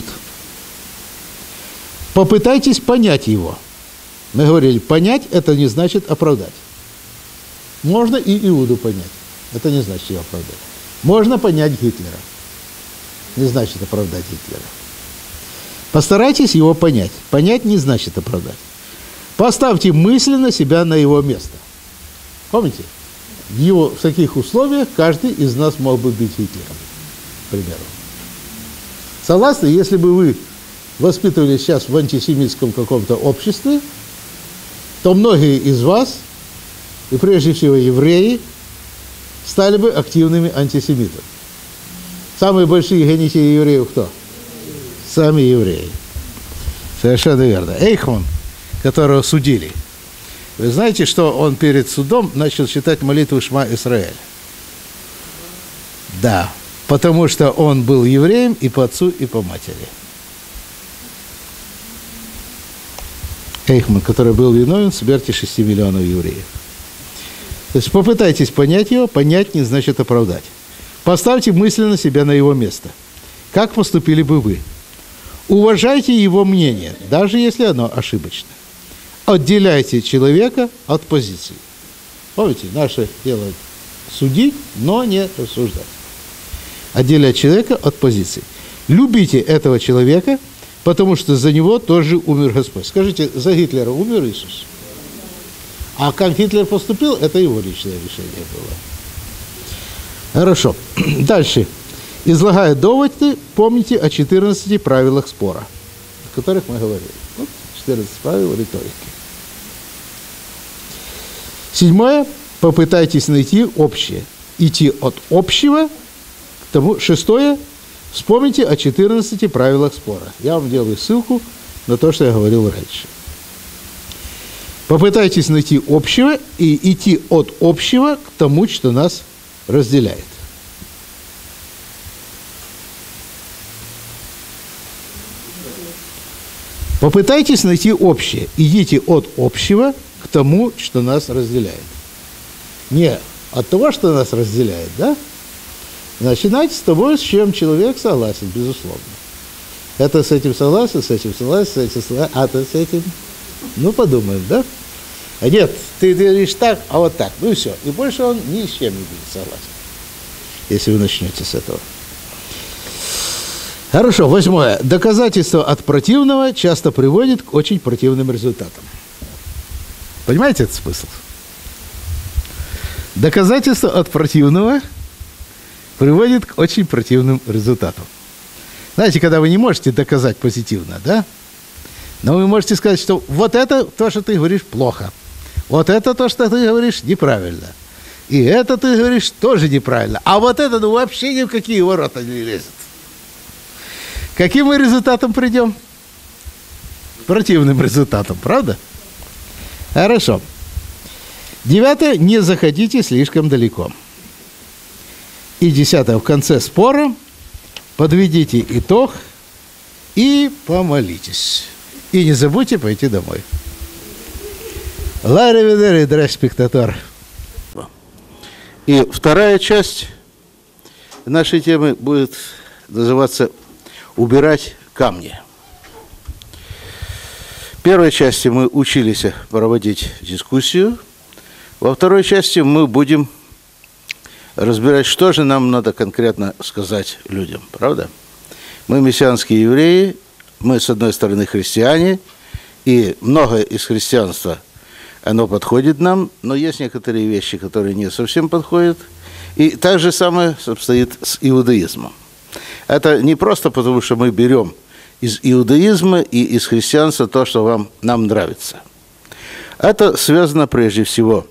Speaker 1: Попытайтесь понять его. Мы говорили, понять – это не значит оправдать. Можно и Иуду понять. Это не значит его оправдать. Можно понять Гитлера. Не значит оправдать Гитлера. Постарайтесь его понять. Понять не значит оправдать. Поставьте мысленно себя на его место. Помните? В таких условиях каждый из нас мог бы быть Гитлером, к примеру. Согласны, если бы вы воспитывались сейчас в антисемитском каком-то обществе, то многие из вас, и прежде всего евреи, стали бы активными антисемитами. Самые большие гонители евреев кто? Сами евреи. Совершенно верно. Эйхман, которого судили, вы знаете, что он перед судом начал читать молитву Шма Исраэль? Да, потому что он был евреем и по отцу, и по матери. Эйхман, который был виновен в смерти 6 миллионов евреев. То есть попытайтесь понять его, понять не значит оправдать. Поставьте мысленно себя на его место. Как поступили бы вы? Уважайте его мнение, даже если оно ошибочно. Отделяйте человека от позиции. Помните, наше дело судить, но не рассуждать. Отделять человека от позиции. Любите этого человека, потому что за него тоже умер Господь. Скажите, за Гитлера умер Иисус? А как Гитлер поступил, это его личное решение было. Хорошо. Дальше. Излагая доводы, помните о 14 правилах спора, о которых мы говорили. Вот 14 правил риторики. 7. Попытайтесь найти общее. Идти от общего к тому. 6. Вспомните о 14 правилах спора. Я вам делаю ссылку на то, что я говорил раньше. Попытайтесь найти общего и идти от общего к тому, что нас разделяет. Попытайтесь найти общее. Идите от общего к тому, что нас разделяет. Не от того, что нас разделяет, да? Начинайте с того, с чем человек согласен, безусловно. Это с этим согласен, с этим согласен, с этим согласен, а то с этим. Ну, подумаем, да? А нет, ты говоришь так, а вот так. Ну и все. И больше он ни с чем не будет согласен, если вы начнете с этого. Хорошо, 8. Доказательство от противного часто приводит к очень противным результатам. Понимаете этот смысл? Доказательство от противного приводит к очень противным результатам. Знаете, когда вы не можете доказать позитивно, да? Но вы можете сказать, что вот это то, что ты говоришь, плохо. Вот это то, что ты говоришь, неправильно. И это ты говоришь тоже неправильно. А вот это, ну, вообще ни в какие ворота не лезет. Каким мы результатом придем? Противным результатом, правда? Хорошо. 9. Не заходите слишком далеко. И 10. В конце спора подведите итог и помолитесь. И не забудьте пойти домой. Ла реведери, драж спектатор. И вторая часть нашей темы будет называться «Убирать камни». В первой части мы учились проводить дискуссию. Во второй части мы будем разбирать, что же нам надо конкретно сказать людям, правда? Мы мессианские евреи, мы, с одной стороны, христиане, и многое из христианства, оно подходит нам, но есть некоторые вещи, которые не совсем подходят. И так же самое обстоит с иудаизмом. Это не просто потому, что мы берем из иудаизма и из христианства то, что нам нравится. Это связано прежде всего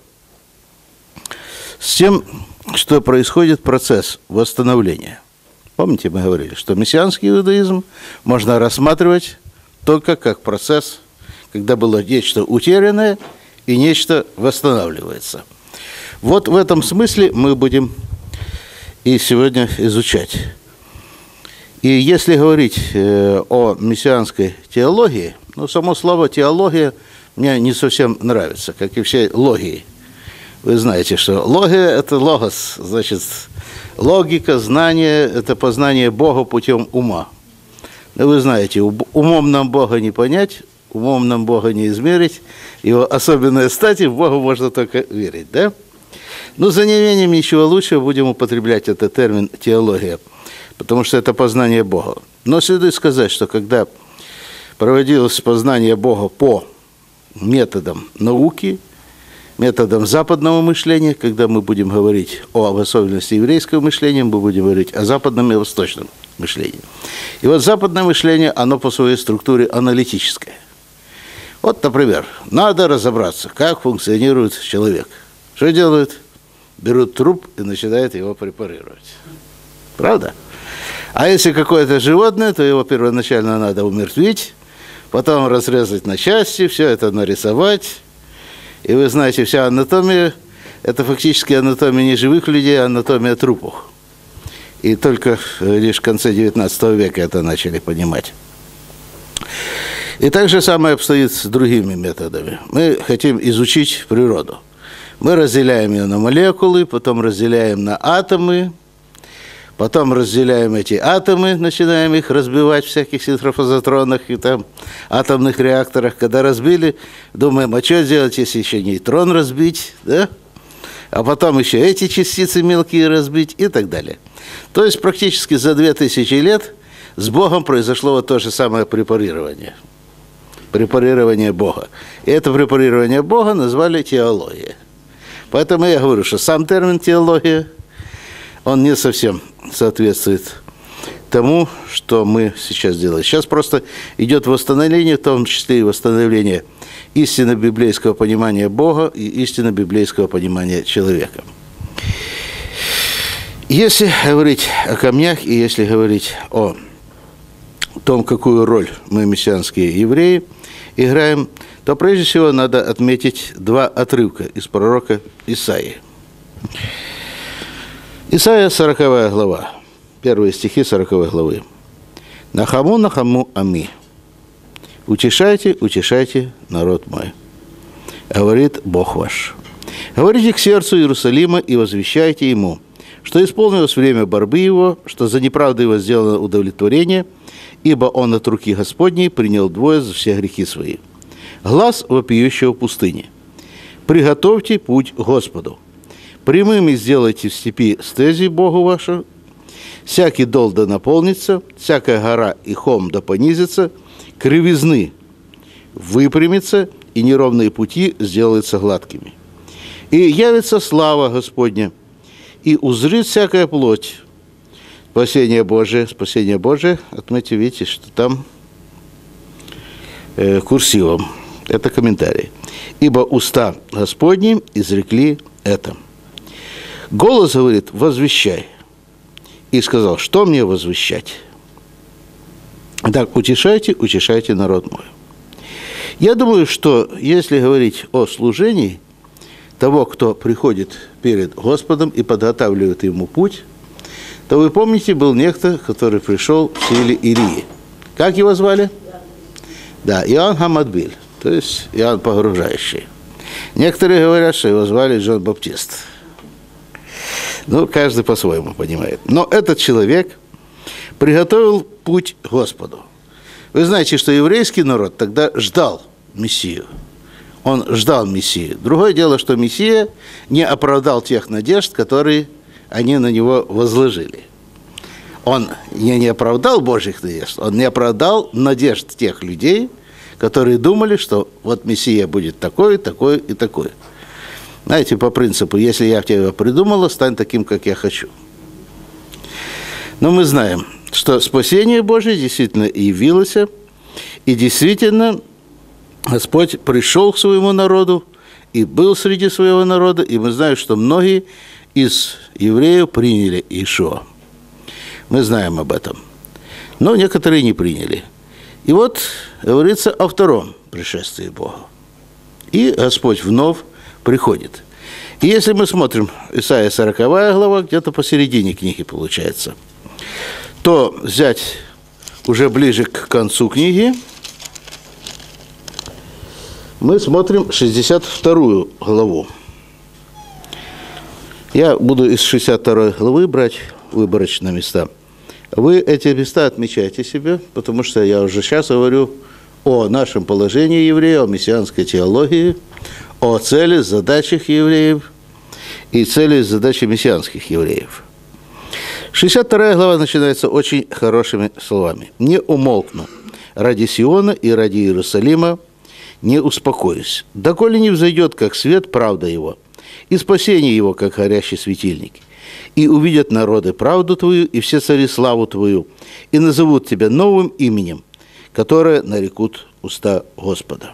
Speaker 1: с тем, что происходит процесс восстановления. Помните, мы говорили, что мессианский иудаизм можно рассматривать только как процесс, когда было нечто утерянное и нечто восстанавливается. Вот в этом смысле мы будем и сегодня изучать. И если говорить о мессианской теологии, ну, само слово «теология» мне не совсем нравится, как и все логии. Вы знаете, что логия – это логос, значит, логика, знание – это познание Бога путем ума. Но вы знаете, умом нам Бога не понять, умом нам Бога не измерить, его особенная стать, в Бога можно только верить, да? Но за неимением ничего лучшего будем употреблять этот термин «теология», потому что это познание Бога. Но следует сказать, что когда проводилось познание Бога по методам науки, методом западного мышления, когда мы будем говорить об особенности еврейского мышления, мы будем говорить о западном и восточном мышлении. И вот западное мышление, оно по своей структуре аналитическое. Вот, например, надо разобраться, как функционирует человек. Что делают? Берут труп и начинают его препарировать. Правда? А если какое-то животное, то его первоначально надо умертвить, потом разрезать на части, все это нарисовать. И вы знаете, вся анатомия – это фактически анатомия не живых людей, а анатомия трупов. И только лишь в конце XIX века это начали понимать. И так же самое обстоит с другими методами. Мы хотим изучить природу. Мы разделяем ее на молекулы, потом разделяем на атомы, потом разделяем эти атомы, начинаем их разбивать в всяких синхрофазотронах и там атомных реакторах. Когда разбили, думаем, а что делать, если еще нейтрон разбить, да? А потом еще эти частицы мелкие разбить и так далее. То есть практически за 2000 лет с Богом произошло вот то же самое препарирование. Препарирование Бога. И это препарирование Бога назвали теологией. Поэтому я говорю, что сам термин теология, он не совсем соответствует тому, что мы сейчас делаем. Сейчас просто идет восстановление, в том числе и восстановление истинно библейского понимания Бога и истинно библейского понимания человека. Если говорить о камнях и если говорить о том, какую роль мы, мессианские евреи, играем, то прежде всего надо отметить два отрывка из пророка Исаии. Исайя, 40 глава, первые стихи 40 главы. «Нахаму, нахаму, ами, утешайте, утешайте народ мой, говорит Бог ваш. Говорите к сердцу Иерусалима и возвещайте ему, что исполнилось время борьбы его, что за неправду его сделано удовлетворение, ибо он от руки Господней принял двое за все грехи свои. Глас вопиющего в пустыне. приготовьте путь Господу. Прямыми сделайте в степи стези Богу вашему, всякий дол да наполнится, всякая гора и холм да понизится, кривизны выпрямится, и неровные пути сделаются гладкими. И явится слава Господня, и узрит всякая плоть. Спасение Божие, отметьте, видите, что там курсивом. Это комментарий. Ибо уста Господни изрекли это. Голос говорит: возвещай. И сказал: что мне возвещать? Так, утешайте народ мой. Я думаю, что если говорить о служении того, кто приходит перед Господом и подготавливает ему путь, то вы помните, был некто, который пришел в силе Илии. Как его звали? Да, Иоанн Хамадбиль, то есть Иоанн Погружающий. Некоторые говорят, что его звали Джон Баптист. Ну, каждый по-своему понимает. Но этот человек приготовил путь Господу. Вы знаете, что еврейский народ тогда ждал Мессию. Он ждал Мессию. Другое дело, что Мессия не оправдал тех надежд, которые они на него возложили. Он не оправдал Божьих надежд, он не оправдал надежд тех людей, которые думали, что вот Мессия будет такой, такой и такой. Знаете, по принципу, если я тебя придумала, стань таким, как я хочу. Но мы знаем, что спасение Божие действительно явилось, и действительно Господь пришел к своему народу и был среди своего народа, и мы знаем, что многие из евреев приняли Иешуа. Мы знаем об этом. Но некоторые не приняли. И вот говорится о втором пришествии Бога. И Господь вновь приходит. И если мы смотрим Исайя 40 глава, где-то посередине книги получается, то взять уже ближе к концу книги, мы смотрим 62 главу. Я буду из 62 главы брать выборочно места. Вы эти места отмечайте себе, потому что я уже сейчас говорю о нашем положении евреев, о мессианской теологии, о цели, задачах евреев и цели и задачи мессианских евреев. 62 глава начинается очень хорошими словами. «Не умолкну ради Сиона и ради Иерусалима, не успокоюсь, доколе не взойдет, как свет, правда его, и спасение его, как горящий светильник. И увидят народы правду твою, и все цари славу твою, и назовут тебя новым именем, которое нарекут уста Господа».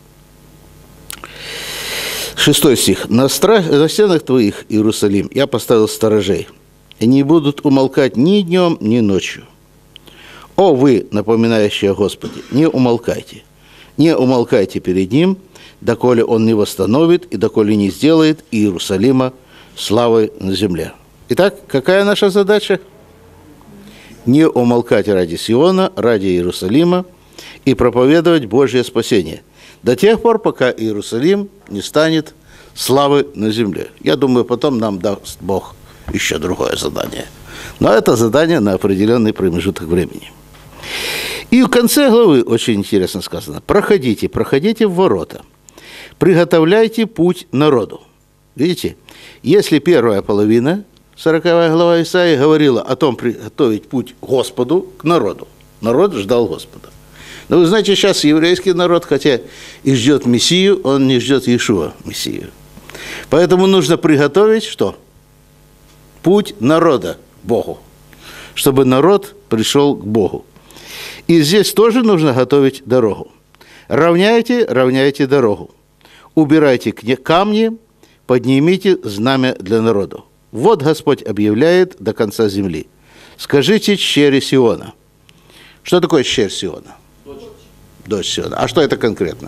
Speaker 1: 6 стих. «На стенах твоих, Иерусалим, я поставил сторожей, и не будут умолкать ни днем, ни ночью. О, вы, напоминающие о Господе, не умолкайте перед Ним, доколе Он не восстановит и доколе не сделает Иерусалима славой на земле». Итак, какая наша задача? Не умолкать ради Сиона, ради Иерусалима и проповедовать Божье спасение до тех пор, пока Иерусалим не станет славы на земле. Я думаю, потом нам даст Бог еще другое задание. Но это задание на определенный промежуток времени. И в конце главы очень интересно сказано: проходите в ворота, приготовляйте путь народу. Видите, если первая половина, 40 глава Исаии, говорила о том, приготовить путь Господу к народу. Народ ждал Господа. Но вы знаете, сейчас еврейский народ, хотя и ждет Мессию, он не ждет Иешуа, Мессию. Поэтому нужно приготовить что? Путь народа к Богу, чтобы народ пришел к Богу. И здесь тоже нужно готовить дорогу. Равняйте дорогу. Убирайте камни, поднимите знамя для народа. Вот Господь объявляет до конца земли. Скажите чере Сиона. Что такое черь Сиона? Дочь Сиона. А что это конкретно?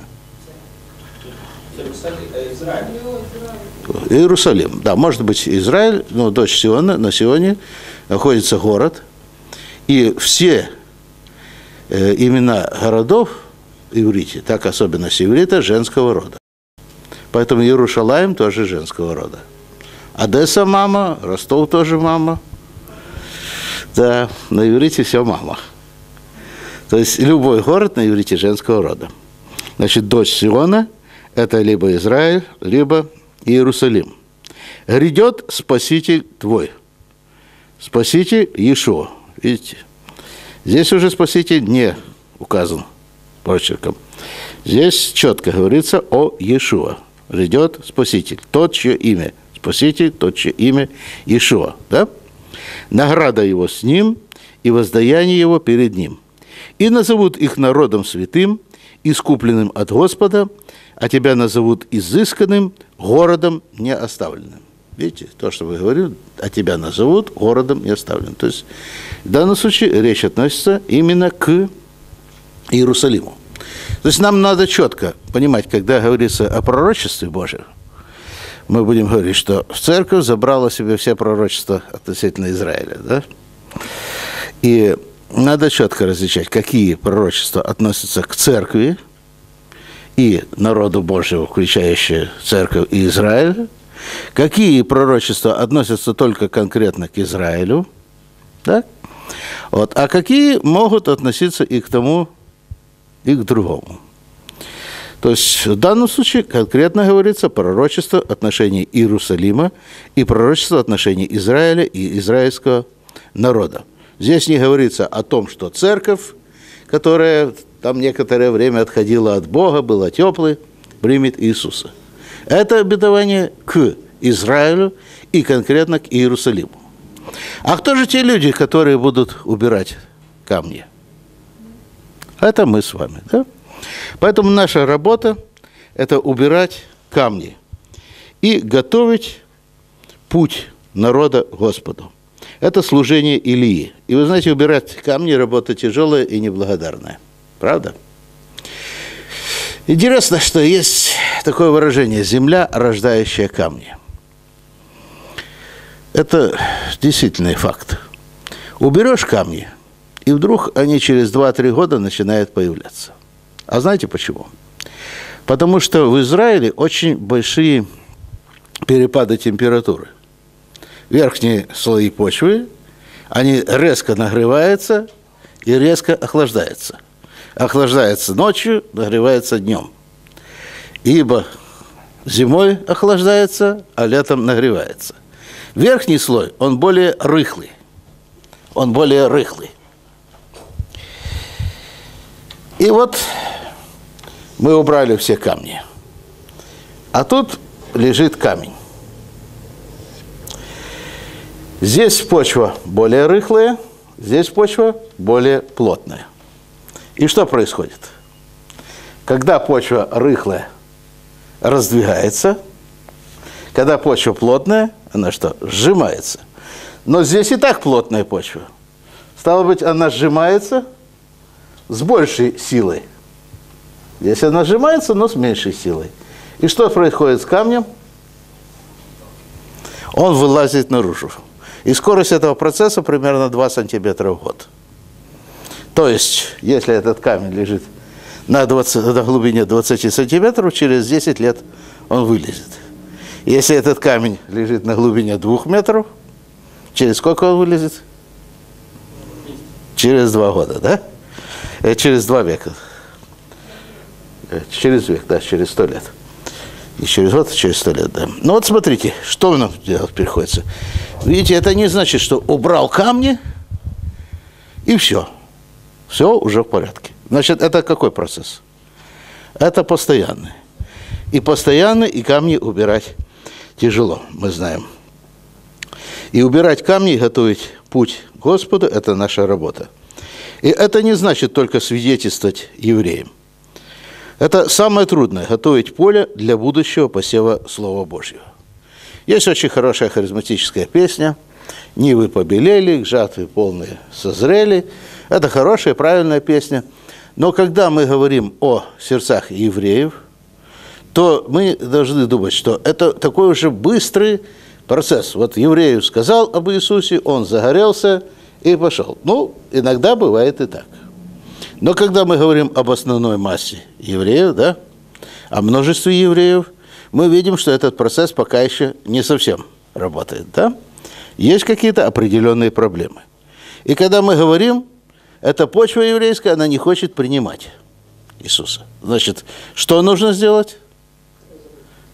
Speaker 1: Иерусалим. Да, может быть Израиль, но дочь Сиона. На Сионе находится город. И все имена городов в иврите, так особенно с иврита, женского рода. Поэтому Иерушалаим тоже женского рода. Одесса мама, Ростов тоже мама. Да, на иврите все мама. То есть любой город на иврите женского рода. Значит, дочь Сиона – это либо Израиль, либо Иерусалим. Грядет Спаситель твой. Спаситель Иешуа. Видите? Здесь уже Спаситель не указан прочерком. Здесь четко говорится о Иешуа. Грядет Спаситель. Тот, чье имя Спаситель, тот, чье имя Иешуа. Да? Награда его с ним и воздаяние его перед ним. И назовут их народом святым, искупленным от Господа, а тебя назовут изысканным, городом неоставленным. Видите, то, что вы говорили, а тебя назовут городом неоставленным. То есть в данном случае речь относится именно к Иерусалиму. То есть нам надо четко понимать, когда говорится о пророчестве Божьем, мы будем говорить, что церковь забрала себе все пророчества относительно Израиля. Да? И надо четко различать, какие пророчества относятся к церкви и народу Божьему, включающие церковь и Израиль, какие пророчества относятся только конкретно к Израилю, да? Вот, а какие могут относиться и к тому, и к другому. То есть в данном случае конкретно говорится пророчество отношений Иерусалима и пророчество отношений Израиля и израильского народа. Здесь не говорится о том, что церковь, которая там некоторое время отходила от Бога, была теплой, примет Иисуса. Это обетование к Израилю и конкретно к Иерусалиму. А кто же те люди, которые будут убирать камни? Это мы с вами, да? Поэтому наша работа – это убирать камни и готовить путь народа Господу. Это служение Илии. И вы знаете, убирать камни – работа тяжелая и неблагодарная. Правда? Интересно, что есть такое выражение «земля, рождающая камни». Это действительный факт. Уберешь камни, и вдруг они через 2-3 года начинают появляться. А знаете почему? Потому что в Израиле очень большие перепады температуры. Верхние слои почвы, они резко нагреваются и резко охлаждаются. Охлаждается ночью, нагревается днем. Ибо зимой охлаждается, а летом нагревается. Верхний слой, он более рыхлый. Он более рыхлый. И вот мы убрали все камни. А тут лежит камень. Здесь почва более рыхлая, здесь почва более плотная. И что происходит? Когда почва рыхлая, раздвигается, когда почва плотная, она что? Сжимается. Но здесь и так плотная почва. Стало быть, она сжимается с большей силой. Здесь она сжимается, но с меньшей силой. И что происходит с камнем? Он вылазит наружу. И скорость этого процесса примерно 2 сантиметра в год. То есть, если этот камень лежит на глубине 20 сантиметров, через 10 лет он вылезет. Если этот камень лежит на глубине 2 метров, через сколько он вылезет? Через 2 года, да? Через 2 века. Через век, да, через 100 лет. Не через год, а через 100 лет, да. Ну вот смотрите, что нам делать приходится. Видите, это не значит, что убрал камни, и все. Все уже в порядке. Значит, это какой процесс? Это постоянный. И постоянный, и камни убирать тяжело, мы знаем. И убирать камни, и готовить путь к Господу – это наша работа. И это не значит только свидетельствовать евреям. Это самое трудное – готовить поле для будущего посева Слова Божьего. Есть очень хорошая харизматическая песня «Нивы побелели, жатвы полные созрели». Это хорошая, правильная песня. Но когда мы говорим о сердцах евреев, то мы должны думать, что это такой уже быстрый процесс. Вот еврею сказал об Иисусе, он загорелся и пошел. Ну, иногда бывает и так. Но когда мы говорим об основной массе евреев, да, о множестве евреев, мы видим, что этот процесс пока еще не совсем работает. Да? Есть какие-то определенные проблемы. И когда мы говорим, эта почва еврейская, она не хочет принимать Иисуса. Значит, что нужно сделать?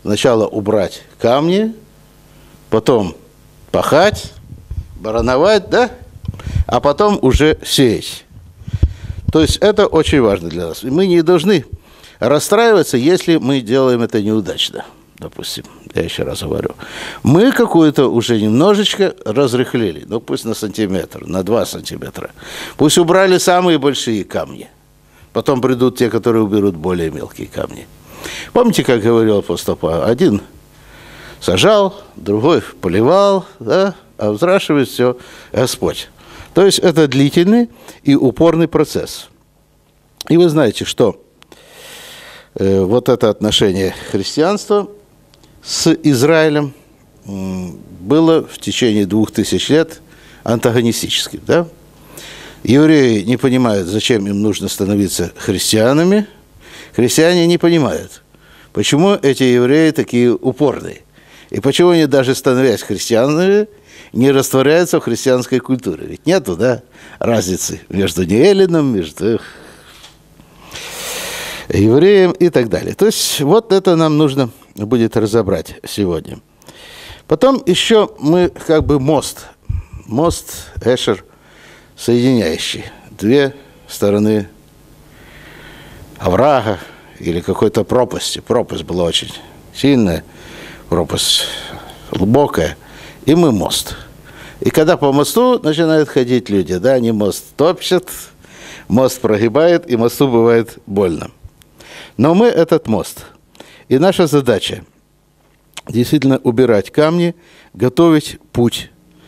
Speaker 1: сначала убрать камни, потом пахать, барановать, да? А потом уже сеять. То есть это очень важно для нас. И мы не должны расстраиваться, если мы делаем это неудачно. Допустим, я еще раз говорю. Мы какую-то уже немножечко разрыхлили. Ну, пусть на сантиметр, на 2 сантиметра. Пусть убрали самые большие камни. Потом придут те, которые уберут более мелкие камни. Помните, как говорил апостол Павел? Один сажал, другой поливал, да? А взращивает все Господь. То есть это длительный и упорный процесс. И вы знаете, что вот это отношение христианства с Израилем было в течение 2000 лет антагонистическим. Да? Евреи не понимают, зачем им нужно становиться христианами. Христиане не понимают, почему эти евреи такие упорные. И почему они, даже становясь христианами, не растворяются в христианской культуре. Ведь нету, да, разницы между неэллином, между евреем и так далее. То есть вот это нам нужно будет разобрать сегодня. Потом еще мы как бы мост Эшер, соединяющий две стороны оврага или какой-то пропасти. Пропасть была очень сильная, пропасть глубокая, и мы мост. И когда по мосту начинают ходить люди, да, они мост топчут, мост прогибает, и мосту бывает больно. Но мы этот мост. И наша задача действительно убирать камни, готовить путь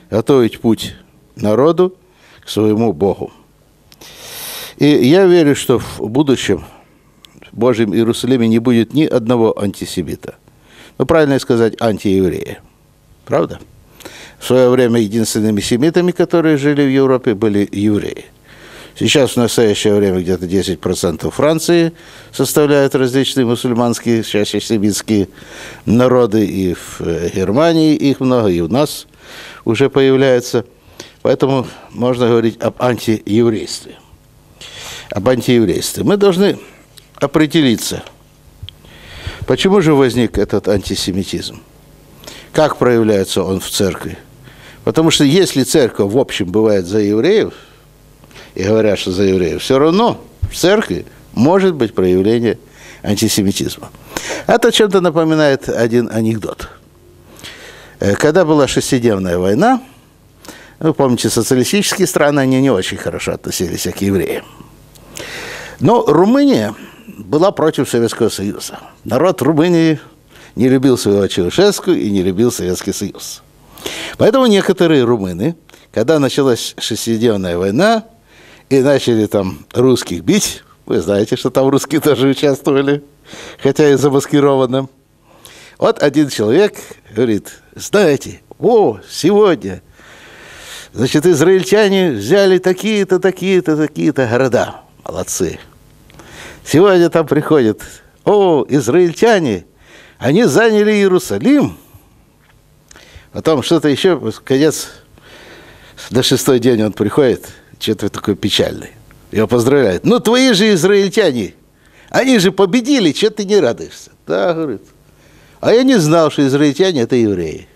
Speaker 1: народу к своему Богу. И я верю, что в будущем в Божьем Иерусалиме не будет ни одного антисемита. Ну, правильно сказать, антиеврея. Правда? В свое время единственными семитами, которые жили в Европе, были евреи. Сейчас в настоящее время где-то 10% Франции составляют различные мусульманские, чаще семитские народы, и в Германии их много, и у нас уже появляется. Поэтому можно говорить об антиеврействе. Об антиеврействе. Мы должны определиться, почему же возник этот антисемитизм, как проявляется он в церкви. Потому что если церковь в общем бывает за евреев, и говорят, что за евреев, все равно в церкви может быть проявление антисемитизма. Это чем-то напоминает один анекдот. Когда была шестидневная война, вы помните, социалистические страны, они не очень хорошо относились к евреям. Но Румыния была против Советского Союза. Народ Румынии не любил своего Чаушеску и не любил Советский Союз. Поэтому некоторые румыны, когда началась шестидневная война, и начали там русских бить. Вы знаете, что там русские тоже участвовали, хотя и замаскированным. Вот один человек говорит: знаете, сегодня, значит, израильтяне взяли такие-то, такие-то, такие-то города. Молодцы. Сегодня там приходят: израильтяне, они заняли Иерусалим. Потом что-то еще, конец, на 6-й день он приходит, что-то такой печальный. Его поздравляют. Ну, твои же израильтяне, они же победили, что ты не радуешься? Да, говорит. А я не знал, что израильтяне – это евреи.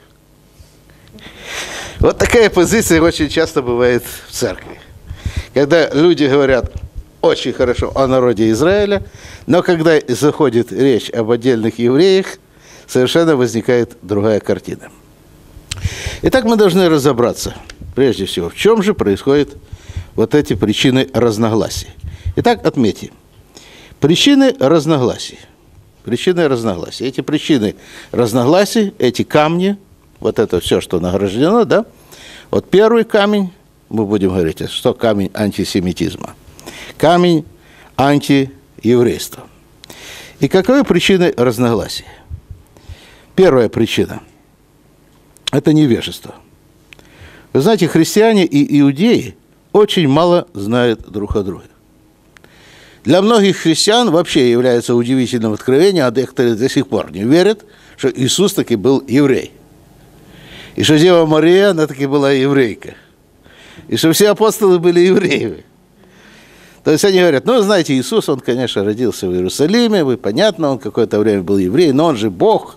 Speaker 1: Вот такая позиция очень часто бывает в церкви. Когда люди говорят очень хорошо о народе Израиля, но когда заходит речь об отдельных евреях, совершенно возникает другая картина. Итак, мы должны разобраться, прежде всего, в чем же происходит вот эти причины разногласий. Итак, отметьте. Причины разногласий. Причины разногласий. Эти причины разногласий, эти камни, вот это все, что награждено, да? Вот первый камень, мы будем говорить, что камень антисемитизма. Камень антиеврейства. И каковы причины разногласий? Первая причина – это невежество. Вы знаете, христиане и иудеи очень мало знают друг о друге. Для многих христиан вообще является удивительным откровением, а некоторые до сих пор не верят, что Иисус таки был еврей. И что Дева Мария, она таки была еврейка. И что все апостолы были евреями. То есть они говорят: ну, знаете, Иисус, он, конечно, родился в Иерусалиме, понятно, он какое-то время был еврей, но он же Бог,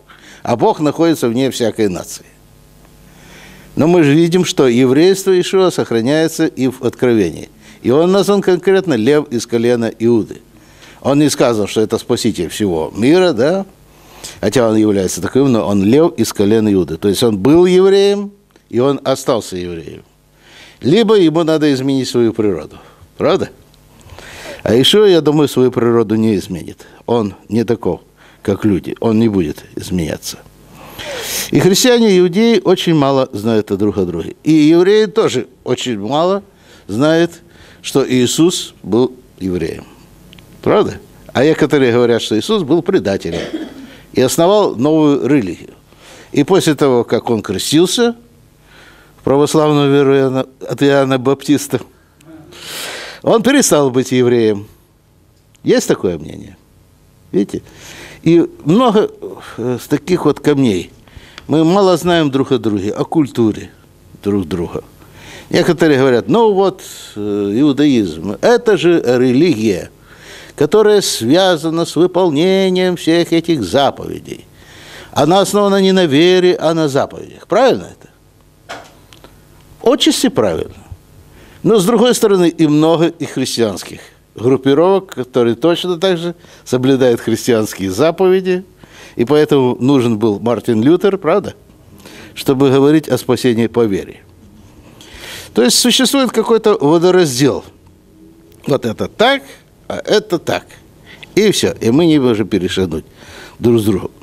Speaker 2: а Бог находится вне всякой нации. Но мы же видим, что еврейство Иешуа сохраняется и в Откровении. И он назван конкретно лев из колена Иуды. Он не сказал, что это спаситель всего мира, да? Хотя он является таковым, но он лев из колена Иуды. То есть он был евреем, и он остался евреем. Либо ему надо изменить свою природу. Правда? А Иешуа, я думаю, свою природу не изменит. Он не таков, как люди. Он не будет изменяться. И христиане и иудеи очень мало знают друг о друге. И евреи тоже очень мало знают, что Иисус был евреем. Правда? А некоторые говорят, что Иисус был предателем и основал новую религию. И после того, как он крестился в православную веру от Иоанна Баптиста, он перестал быть евреем. Есть такое мнение? Видите? И много таких вот камней. Мы мало знаем друг о друге, о культуре друг друга. Некоторые говорят, ну вот, иудаизм, это же религия, которая связана с выполнением всех этих заповедей. Она основана не на вере, а на заповедях. Правильно это? Отчасти правильно. Но, с другой стороны, и много и христианских группировок, которые точно так же соблюдают христианские заповеди, и поэтому нужен был Мартин Лютер, правда, чтобы говорить о спасении по вере. То есть существует какой-то водораздел. Вот это так, а это так. И все, и мы не можем перешагнуть друг с другом.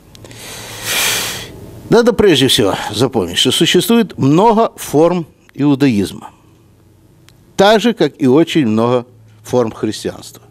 Speaker 2: Надо прежде всего запомнить, что существует много форм иудаизма. Так же, как и очень много форм христианства.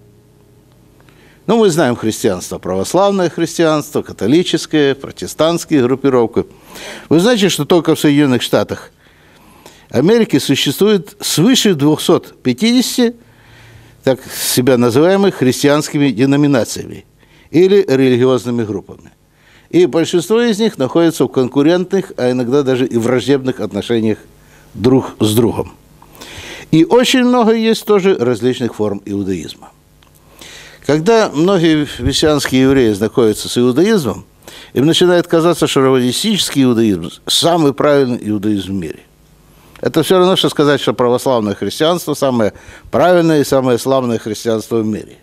Speaker 2: Ну, мы знаем христианство, православное христианство, католическое, протестантские группировки. Вы знаете, что только в Соединенных Штатах Америки существует свыше 250 так себя называемых христианскими деноминациями или религиозными группами. И большинство из них находятся в конкурентных, а иногда даже и враждебных отношениях друг с другом. И очень много есть тоже различных форм иудаизма. Когда многие мессианские евреи знакомятся с иудаизмом, им начинает казаться, что раввинистический иудаизм – самый правильный иудаизм в мире. Это все равно, что сказать, что православное христианство – самое правильное и самое славное христианство в мире.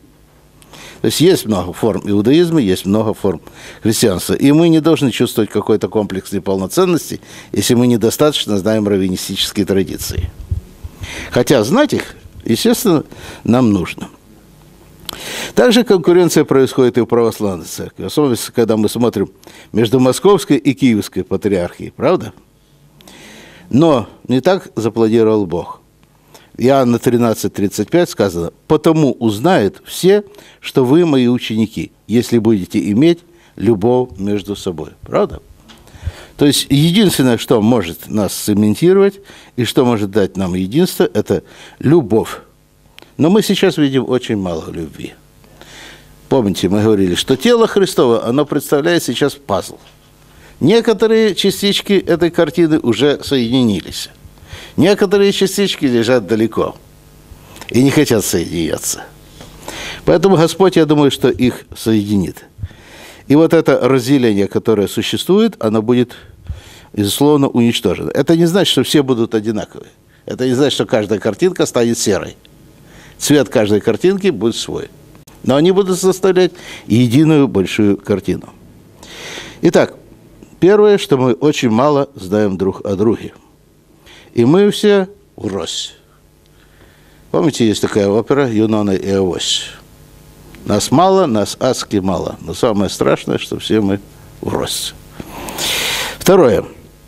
Speaker 2: То есть много форм иудаизма, есть много форм христианства. И мы не должны чувствовать какой-то комплекс неполноценности, если мы недостаточно знаем раввинистические традиции. Хотя знать их, естественно, нам нужно. Также конкуренция происходит и в православной церкви, особенно когда мы смотрим между Московской и Киевской патриархией, правда? Но не так запланировал Бог. В Иоанна 13:35 сказано: «Потому узнают все, что вы мои ученики, если будете иметь любовь между собой». Правда? То есть единственное, что может нас цементировать и что может дать нам единство, это любовь. Но мы сейчас видим очень мало любви. Помните, мы говорили, что тело Христово, оно представляет сейчас пазл. Некоторые частички этой картины уже соединились. Некоторые частички лежат далеко и не хотят соединяться. Поэтому Господь, я думаю, что их соединит. И вот это разделение, которое существует, оно будет, безусловно, уничтожено. Это не значит, что все будут одинаковые. Это не значит, что каждая картинка станет серой. Цвет каждой картинки будет свой. Но они будут составлять единую большую картину. Итак, первое, что мы очень мало знаем друг о друге. И мы все врозь. Помните, есть такая опера «Юнона и Авось». Нас мало, нас адски мало. Но самое страшное, что все мы врозь. Второе.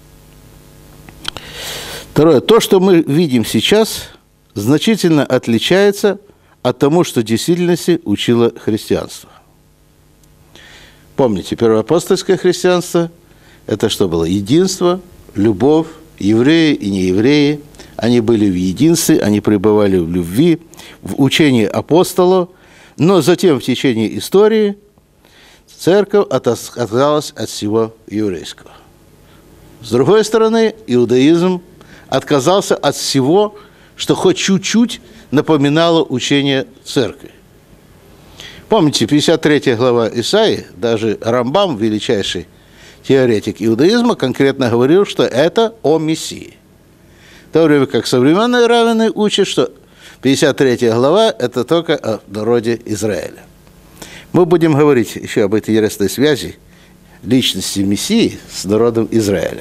Speaker 2: То, что мы видим сейчас, значительно отличается от того, что в действительности учило христианство. Помните, первоапостольское христианство – это что было? Единство, любовь, евреи и неевреи. Они были в единстве, они пребывали в любви, в учении апостолов, но затем в течение истории церковь отказалась от всего еврейского. С другой стороны, иудаизм отказался от всего, что хоть чуть-чуть напоминало учение церкви. Помните, 53 глава Исаии, даже Рамбам, величайший теоретик иудаизма, конкретно говорил, что это о Мессии. В то время как современные раввины учат, что 53 глава – это только о народе Израиля. Мы будем говорить еще об этой интересной связи личности Мессии с народом Израиля.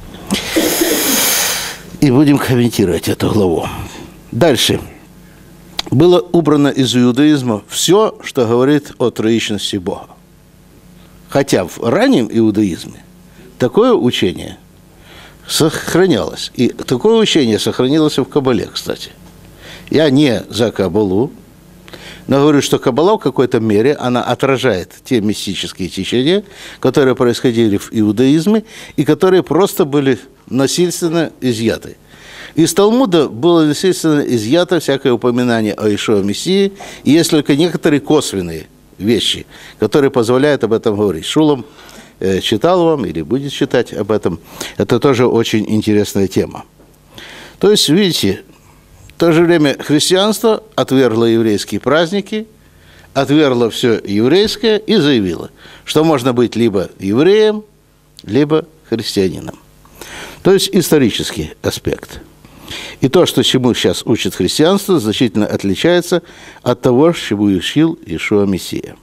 Speaker 2: И будем комментировать эту главу. Дальше. Было убрано из иудаизма все, что говорит о троичности Бога. Хотя в раннем иудаизме такое учение сохранялось. И такое учение сохранилось и в Кабале, кстати. Я не за Кабалу, но говорю, что Каббала в какой-то мере, она отражает те мистические течения, которые происходили в иудаизме и которые просто были насильственно изъяты. Из Талмуда было насильственно изъято всякое упоминание о Иешуа Мессии, и есть только некоторые косвенные вещи, которые позволяют об этом говорить. Шулам читал вам или будет читать об этом. Это тоже очень интересная тема. То есть, видите, в то же время христианство отвергло еврейские праздники, отвергло все еврейское и заявило, что можно быть либо евреем, либо христианином. То есть исторический аспект. И то, что чему сейчас учит христианство, значительно отличается от того, чему учил Иешуа Мессия.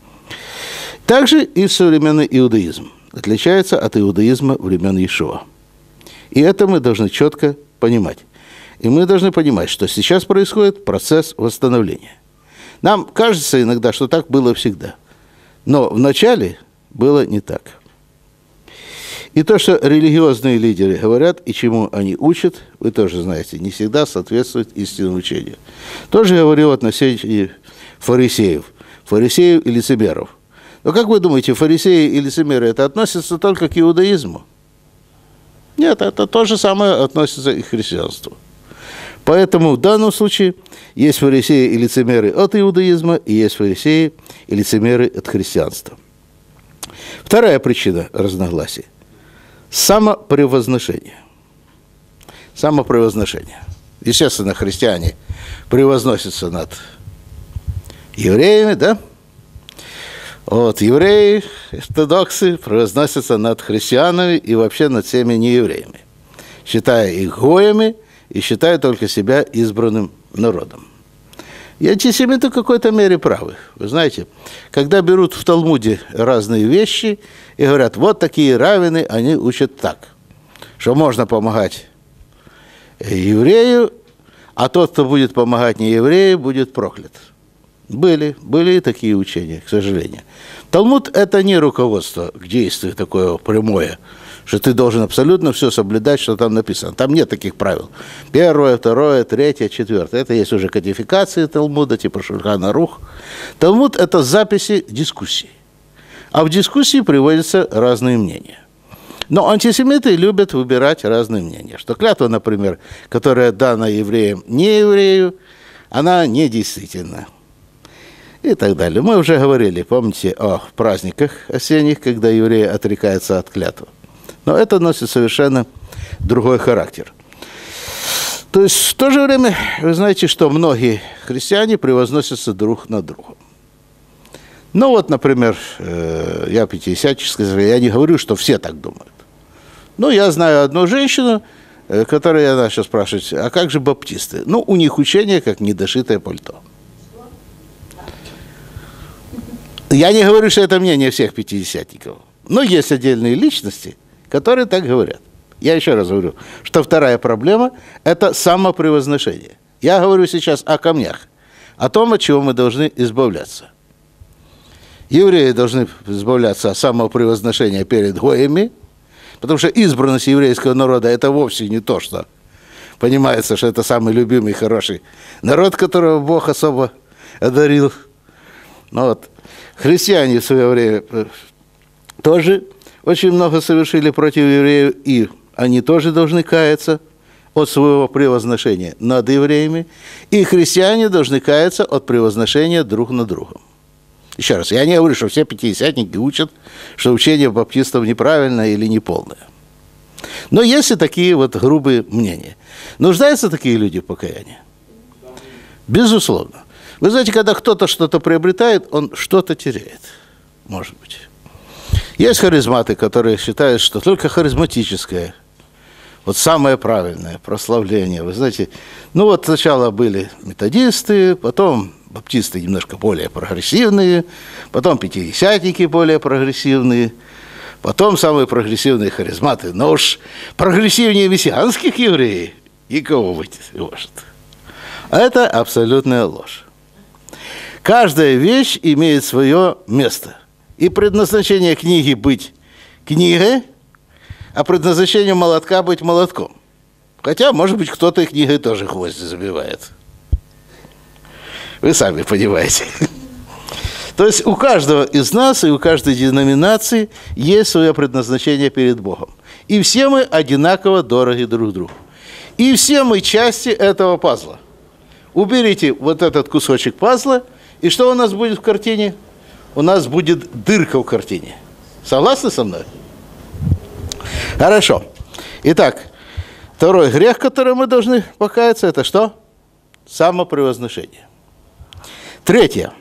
Speaker 2: Также и современный иудаизм отличается от иудаизма времен Иешуа. И это мы должны четко понимать. И мы должны понимать, что сейчас происходит процесс восстановления. Нам кажется иногда, что так было всегда. Но вначале было не так. И то, что религиозные лидеры говорят и чему они учат, вы тоже знаете, не всегда соответствует истинному учению. Тоже говорил относительно фарисеев и лицемеров. Но как вы думаете, фарисеи и лицемеры это относится только к иудаизму? Нет, это то же самое относится и к христианству. Поэтому в данном случае есть фарисеи и лицемеры от иудаизма, и есть фарисеи и лицемеры от христианства. Вторая причина разногласий – самопревозношение. Самопревозношение. Естественно, христиане превозносятся над евреями, да? Вот, евреи, ортодоксы превозносятся над христианами и вообще над всеми неевреями, считая их гоями и считая только себя избранным народом. И антисемиты в какой-то мере правы. Вы знаете, когда берут в Талмуде разные вещи и говорят, вот такие раввины, они учат так, что можно помогать еврею, а тот, кто будет помогать нееврею, будет проклят. Были и такие учения, к сожалению. Талмуд – это не руководство к действию такое прямое, что ты должен абсолютно все соблюдать, что там написано. Там нет таких правил. 1, 2, 3, 4. Это есть уже кодификации Талмуда, типа Шульхан Арух. Талмуд – это записи дискуссий. А в дискуссии приводятся разные мнения. Но антисемиты любят выбирать разные мнения. Что клятва, например, которая дана евреям не еврею, она недействительна. И так далее. Мы уже говорили, помните, о праздниках осенних, когда евреи отрекаются от клятвы. Но это носит совершенно другой характер. То есть в то же время, вы знаете, что многие христиане превозносятся друг над другом. Ну вот, например, я пятидесятнический, я не говорю, что все так думают. Но я знаю одну женщину, которая начала спрашивать, а как же баптисты? Ну, у них учение, как недошитое пальто. Я не говорю, что это мнение всех пятидесятников. Но есть отдельные личности, которые так говорят. Я еще раз говорю, что вторая проблема – это самопревозношение. Я говорю сейчас о камнях, о том, от чего мы должны избавляться. Евреи должны избавляться от самопревозношения перед гоями, потому что избранность еврейского народа – это вовсе не то, что понимается, что это самый любимый, хороший народ, которого Бог особо одарил. Ну вот. Христиане в свое время тоже очень много совершили против евреев, и они тоже должны каяться от своего превозношения над евреями, и христиане должны каяться от превозношения друг над другом. Еще раз, я не говорю, что все пятидесятники учат, что учение баптистов неправильное или неполное. Но есть и такие вот грубые мнения. Нуждаются такие люди в покаянии? Безусловно. Вы знаете, когда кто-то что-то приобретает, он что-то теряет, может быть. Есть харизматы, которые считают, что только харизматическое, вот самое правильное прославление. Вы знаете, ну вот сначала были методисты, потом баптисты немножко более прогрессивные, потом пятидесятники более прогрессивные, потом самые прогрессивные харизматы. Но уж прогрессивнее мессианских евреев никого быть не может. А это абсолютная ложь. Каждая вещь имеет свое место. И предназначение книги быть книгой, а предназначение молотка быть молотком. Хотя, может быть, кто-то и книгой тоже гвозди забивает. Вы сами понимаете. То есть у каждого из нас и у каждой деноминации есть свое предназначение перед Богом. И все мы одинаково дороги друг другу. И все мы части этого пазла. Уберите вот этот кусочек пазла, и что у нас будет в картине? У нас будет дырка в картине. Согласны со мной? Хорошо. Итак, второй грех, который мы должны покаяться, это что? Самопревозношение. Третье.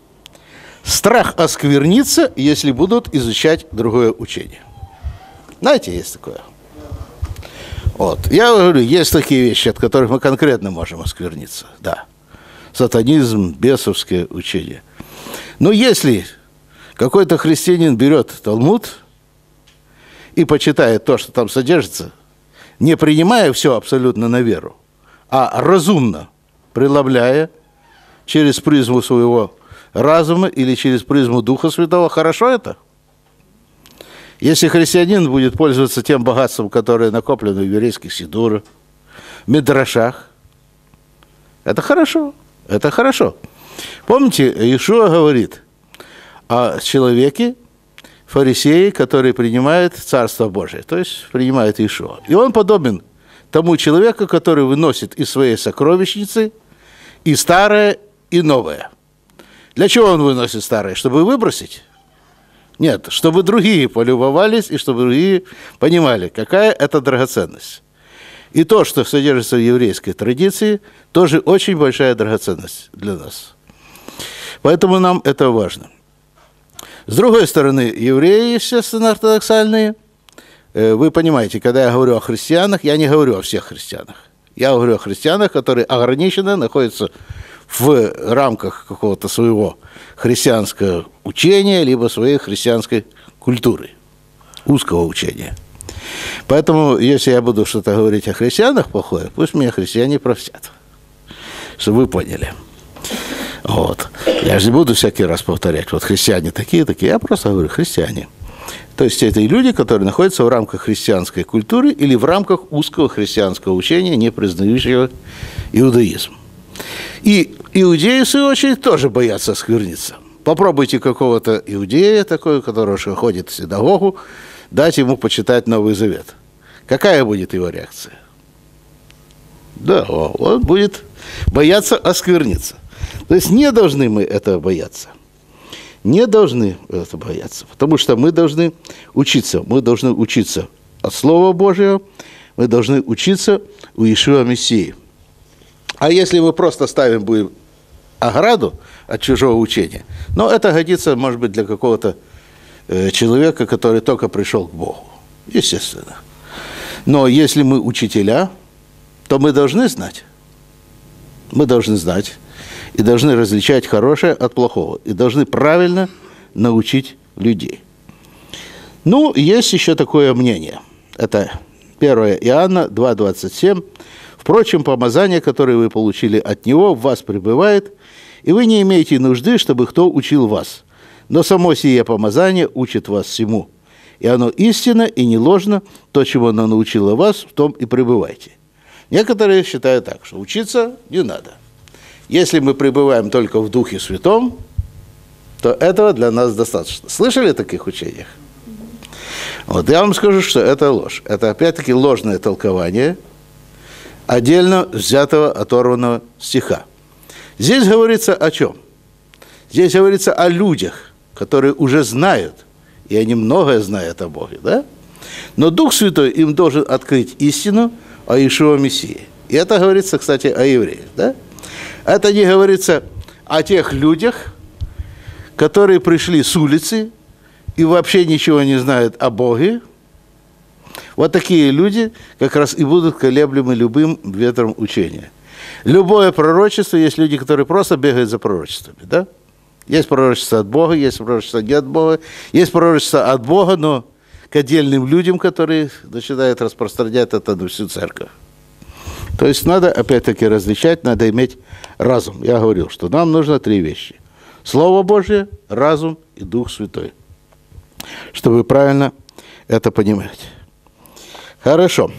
Speaker 2: Страх осквернится, если будут изучать другое учение. Знаете, есть такое. Вот. Я говорю, есть такие вещи, от которых мы конкретно можем оскверниться. Да. Сатанизм, бесовское учение. Но если какой-то христианин берет Талмуд и почитает то, что там содержится, не принимая все абсолютно на веру, а разумно преломляя через призму своего разума или через призму Духа Святого, хорошо это? Если христианин будет пользоваться тем богатством, которое накоплено в еврейских сидурах, в мидрашах, это хорошо, это хорошо. Помните, Иешуа говорит о человеке, фарисее, который принимает Царство Божие, то есть принимает Иешуа. И он подобен тому человеку, который выносит из своей сокровищницы и старое, и новое. Для чего он выносит старое? Чтобы выбросить? Нет, чтобы другие полюбовались, и чтобы другие понимали, какая это драгоценность. И то, что содержится в еврейской традиции, тоже очень большая драгоценность для нас. Поэтому нам это важно. С другой стороны, евреи, естественно, ортодоксальные, вы понимаете, когда я говорю о христианах, я не говорю о всех христианах. Я говорю о христианах, которые ограниченно находятся в рамках какого-то своего христианского учения, либо своей христианской культуры, узкого учения. Поэтому, если я буду что-то говорить о христианах плохое, пусть меня христиане простят, чтобы вы поняли. Вот. Я же не буду всякий раз повторять, вот христиане такие, я просто говорю христиане. То есть это люди, которые находятся в рамках христианской культуры или в рамках узкого христианского учения, не признающего иудаизм. И иудеи, в свою очередь, тоже боятся оскверниться. Попробуйте какого-то иудея, такой, который ходит в синагогу, дать ему почитать Новый Завет. Какая будет его реакция? Да, он будет бояться оскверниться. То есть не должны мы этого бояться. Не должны это бояться, потому что мы должны учиться. Мы должны учиться от Слова Божьего, мы должны учиться у Иешуа Мессии. А если мы просто ставим будем ограду от чужого учения, но это годится, может быть, для какого-то человека, который только пришел к Богу. Естественно. Но если мы учителя, то мы должны знать. Мы должны знать и должны различать хорошее от плохого. И должны правильно научить людей. Ну, есть еще такое мнение. Это 1 Иоанна 2,27. «Впрочем, помазание, которое вы получили от Него, в вас пребывает, и вы не имеете нужды, чтобы кто учил вас. Но само сие помазание учит вас всему. И оно истинно и не ложно, то, чего оно научило вас, в том и пребывайте». Некоторые считают так, что учиться не надо. Если мы пребываем только в Духе Святом, то этого для нас достаточно. Слышали о таких учениях? Вот я вам скажу, что это ложь. Это опять-таки ложное толкование отдельно взятого, оторванного стиха. Здесь говорится о чем? Здесь говорится о людях, которые уже знают, и они многое знают о Боге, да? Но Дух Святой им должен открыть истину о Иешуа Мессии. И это говорится, кстати, о евреях, да? Это не говорится о тех людях, которые пришли с улицы и вообще ничего не знают о Боге, вот такие люди как раз и будут колеблемы любым ветром учения. Любое пророчество, есть люди, которые просто бегают за пророчествами, да? Есть пророчество от Бога, есть пророчество не от Бога, есть пророчество от Бога, но к отдельным людям, которые начинают распространять это на всю церковь. То есть надо, опять-таки, различать, надо иметь разум. Я говорил, что нам нужно 3 вещи. Слово Божье, разум и Дух Святой. Чтобы правильно это понимать. Хорошо.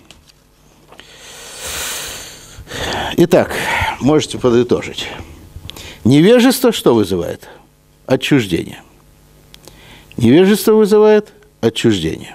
Speaker 2: Итак, можете подытожить. Невежество что вызывает? Отчуждение. Невежество вызывает отчуждение.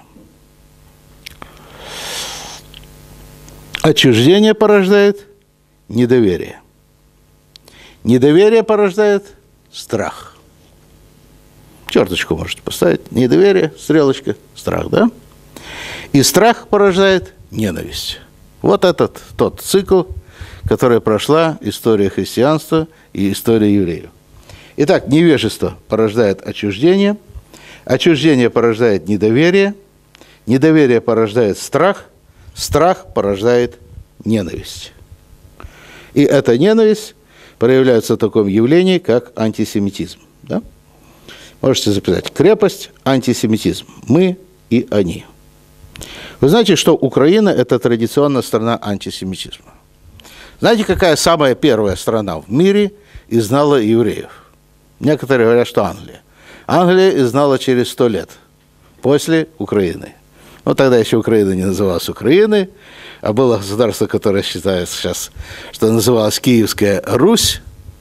Speaker 2: Отчуждение порождает недоверие. Недоверие порождает страх. Черточку можете поставить. Недоверие, стрелочка, страх, да? И страх порождает ненависть. Вот этот тот цикл, который прошла история христианства и история евреев. Итак, невежество порождает отчуждение, отчуждение порождает недоверие, недоверие порождает страх, страх порождает ненависть. И эта ненависть проявляется в таком явлении, как антисемитизм. Да? Можете записать. Крепость, антисемитизм. Мы и они. Вы знаете, что Украина – это традиционная страна антисемитизма. Знаете, какая самая первая страна в мире изгнала евреев? Некоторые говорят, что Англия. Англия изгнала через 100 лет после Украины. Но тогда еще Украина не называлась Украиной, а было государство, которое считается сейчас, что называлось Киевская Русь.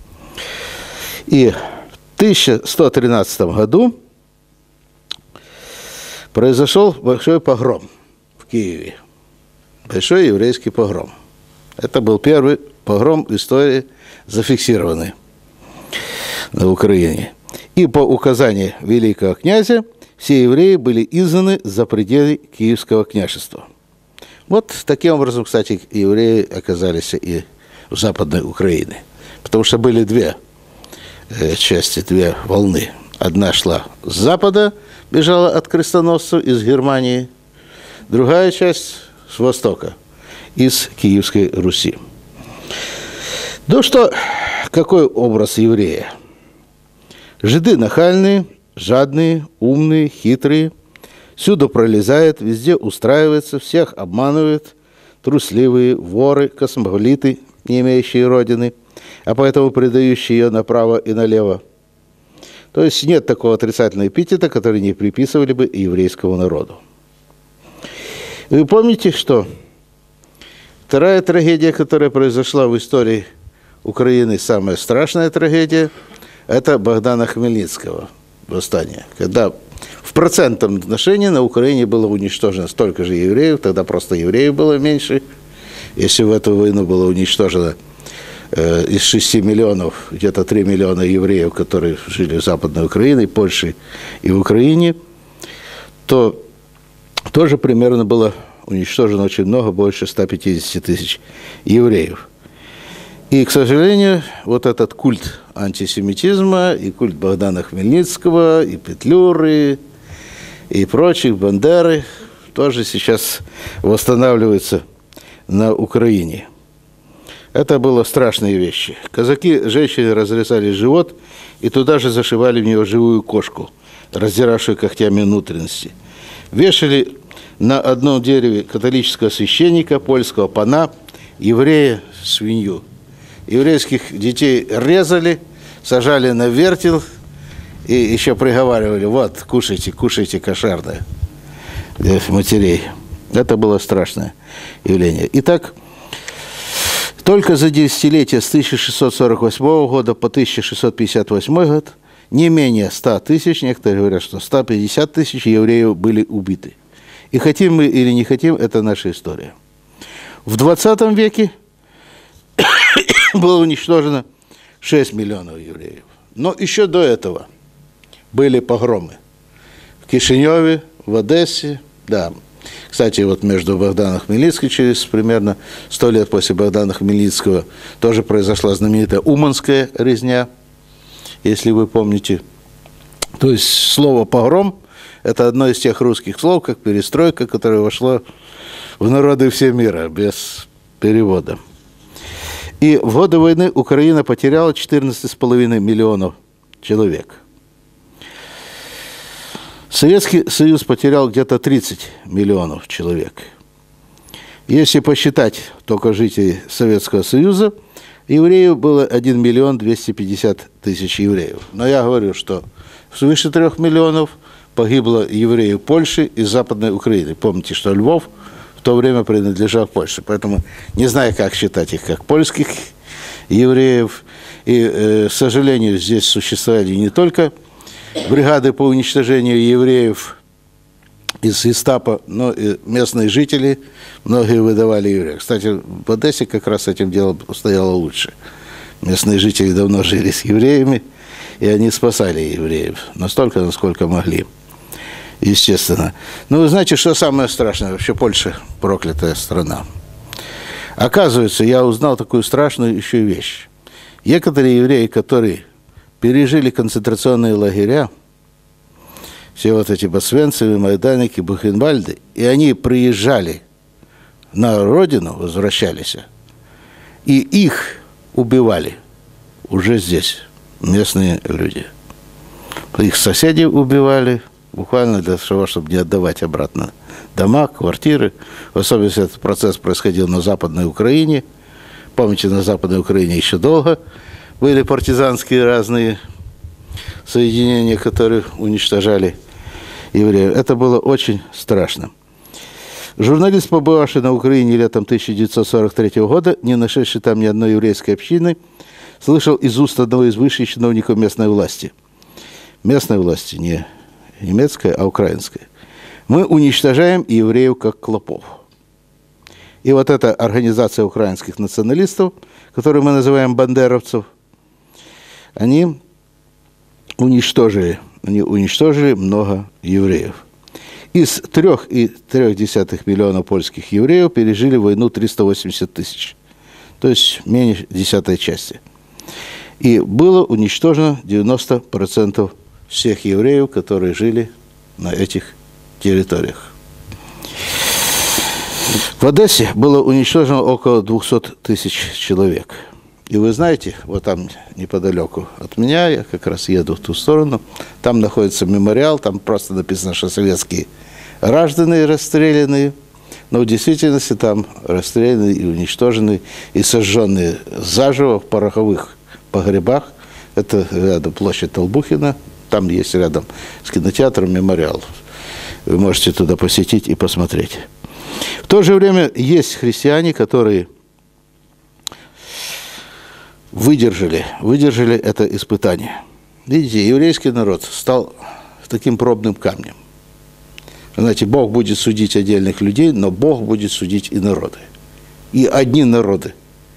Speaker 2: И в 1113 году произошел большой погром в Киеве. Большой еврейский погром. Это был первый погром в истории, зафиксированный на Украине. И по указанию великого князя все евреи были изгнаны за пределы Киевского княжества. Вот таким образом, кстати, евреи оказались и в Западной Украине. Потому что были 2 части, 2 волны. Одна шла с запада, бежала от крестоносцев из Германии. Другая часть с востока, из Киевской Руси. Ну что, какой образ еврея? Жиды нахальные, жадные, умные, хитрые, всюду пролезают, везде устраиваются, всех обманывают, трусливые, воры, космополиты, не имеющие родины, а поэтому предающие ее направо и налево. То есть нет такого отрицательного эпитета, который не приписывали бы еврейскому народу. Вы помните, что вторая трагедия, которая произошла в истории Украины, самая страшная трагедия, это Богдана Хмельницкого восстание. Когда в процентном отношении на Украине было уничтожено столько же евреев, тогда просто евреев было меньше. Если в эту войну было уничтожено из 6 миллионов, где-то 3 миллиона евреев, которые жили в Западной Украине, Польше и в Украине, то тоже примерно было уничтожено очень много, больше 150 тысяч евреев. И, к сожалению, вот этот культ антисемитизма, и культ Богдана Хмельницкого, и Петлюры, и прочих, Бандеры, тоже сейчас восстанавливается на Украине. Это было страшные вещи. Казаки женщине разрезали живот и туда же зашивали в нее живую кошку, раздиравшую когтями внутренности. Вешали на одном дереве католического священника, польского пана, еврея, свинью. Еврейских детей резали, сажали на вертел и еще приговаривали: вот, кушайте, кушайте кошерное для матерей. Это было страшное явление. Итак, только за десятилетие с 1648 года по 1658 год не менее 100 тысяч, некоторые говорят, что 150 тысяч евреев были убиты. И хотим мы или не хотим, это наша история. В 20 веке было уничтожено 6 миллионов евреев. Но еще до этого были погромы в Кишиневе, в Одессе, да. Кстати, вот между Богданом Хмельницким, через примерно 100 лет после Богдана Хмельницкого, тоже произошла знаменитая Уманская резня, если вы помните. То есть слово «погром» – это одно из тех русских слов, как перестройка, которое вошло в народы всего мира без перевода. И в годы войны Украина потеряла 14,5 миллионов человек. Советский Союз потерял где-то 30 миллионов человек. Если посчитать только жителей Советского Союза, евреев было 1 миллион 250 тысяч евреев. Но я говорю, что свыше 3 миллионов погибло евреев Польши и Западной Украины. Помните, что Львов в то время принадлежал Польше. Поэтому не знаю, как считать их как польских евреев. И, к сожалению, здесь существовали не только бригады по уничтожению евреев из гестапо, но и местные жители, многие выдавали евреев. Кстати, в Одессе как раз этим делом стояло лучше. Местные жители давно жили с евреями, и они спасали евреев настолько, насколько могли. Естественно. Но вы знаете, что самое страшное? Вообще Польша проклятая страна. Оказывается, я узнал такую страшную еще вещь. Некоторые евреи, которые пережили концентрационные лагеря, все вот эти Освенцимы, Майданики, Бухенвальды, и они приезжали на родину, возвращались, и их убивали уже здесь местные люди. Их соседи убивали, буквально для того, чтобы не отдавать обратно дома, квартиры. В особенности этот процесс происходил на Западной Украине. Помните, на Западной Украине еще долго были партизанские разные соединения, которые уничтожали евреев. Это было очень страшно. Журналист, побывавший на Украине летом 1943 года, не нашедший там ни одной еврейской общины, слышал из уст одного из высших чиновников местной власти. Местной власти, не немецкой, а украинской. Мы уничтожаем евреев как клопов. И вот эта организация украинских националистов, которую мы называем бандеровцев, они уничтожили много евреев. Из 3,3 миллиона польских евреев пережили войну 380 тысяч. То есть менее 10 части. И было уничтожено 90% всех евреев, которые жили на этих территориях. В Одессе было уничтожено около 200 тысяч человек. И вы знаете, вот там неподалеку от меня, я как раз еду в ту сторону, там находится мемориал, там просто написано, что советские граждане расстрелянные, но в действительности там расстреляны и уничтожены, и сожженные заживо в пороховых погребах. Это рядом площадь Толбухина, там есть рядом с кинотеатром мемориал. Вы можете туда посетить и посмотреть. В то же время есть христиане, которые выдержали это испытание. Видите, еврейский народ стал таким пробным камнем. Знаете, Бог будет судить отдельных людей, но Бог будет судить и народы. И одни народы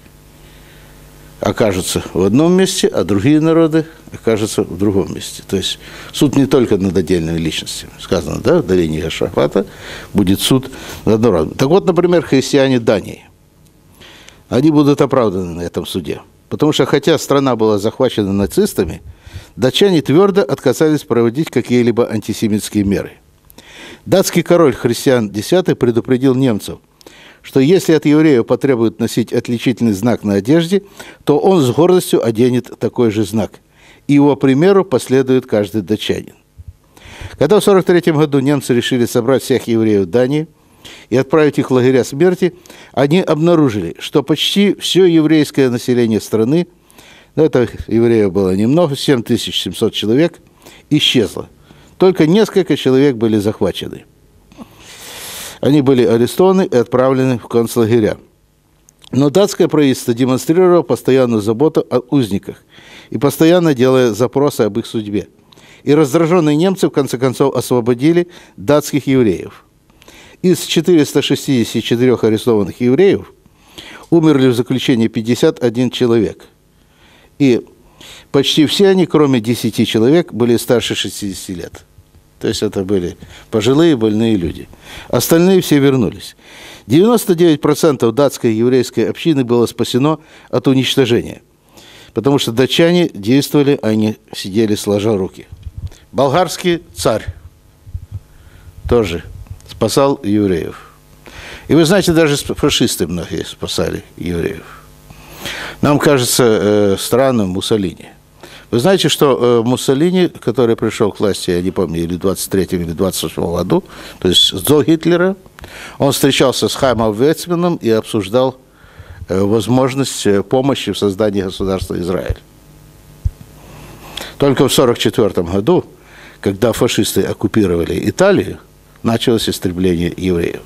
Speaker 2: окажутся в одном месте, а другие народы окажутся в другом месте. То есть суд не только над отдельными личностями. Сказано, да, в долине Иошафата будет суд над народом. Так вот, например, христиане Дании. Они будут оправданы на этом суде. Потому что, хотя страна была захвачена нацистами, датчане твердо отказались проводить какие-либо антисемитские меры. Датский король Христиан X предупредил немцев, что если от евреев потребуют носить отличительный знак на одежде, то он с гордостью оденет такой же знак. И его примеру последует каждый датчанин. Когда в 1943 году немцы решили собрать всех евреев Дании и отправить их в лагеря смерти, они обнаружили, что почти все еврейское население страны, это евреев было немного, 7700 человек, исчезло. Только несколько человек были захвачены. Они были арестованы и отправлены в концлагеря. Но датское правительство демонстрировало постоянную заботу о узниках и постоянно делая запросы об их судьбе. И раздраженные немцы в конце концов освободили датских евреев. Из 464 арестованных евреев умерли в заключении 51 человек. И почти все они, кроме 10 человек, были старше 60 лет. То есть это были пожилые больные люди. Остальные все вернулись. 99% датской еврейской общины было спасено от уничтожения. Потому что датчане действовали, они сидели сложа руки. болгарский царь тоже спасал евреев. И вы знаете, даже фашисты многие спасали евреев. Нам кажется странным Муссолини. Вы знаете, что Муссолини, который пришел к власти, я не помню, или в 23-м, или 28-м году, то есть до Гитлера, он встречался с Хаймом Вецманом и обсуждал возможность помощи в создании государства Израиль. Только в 1944 году, когда фашисты оккупировали Италию, началось истребление евреев.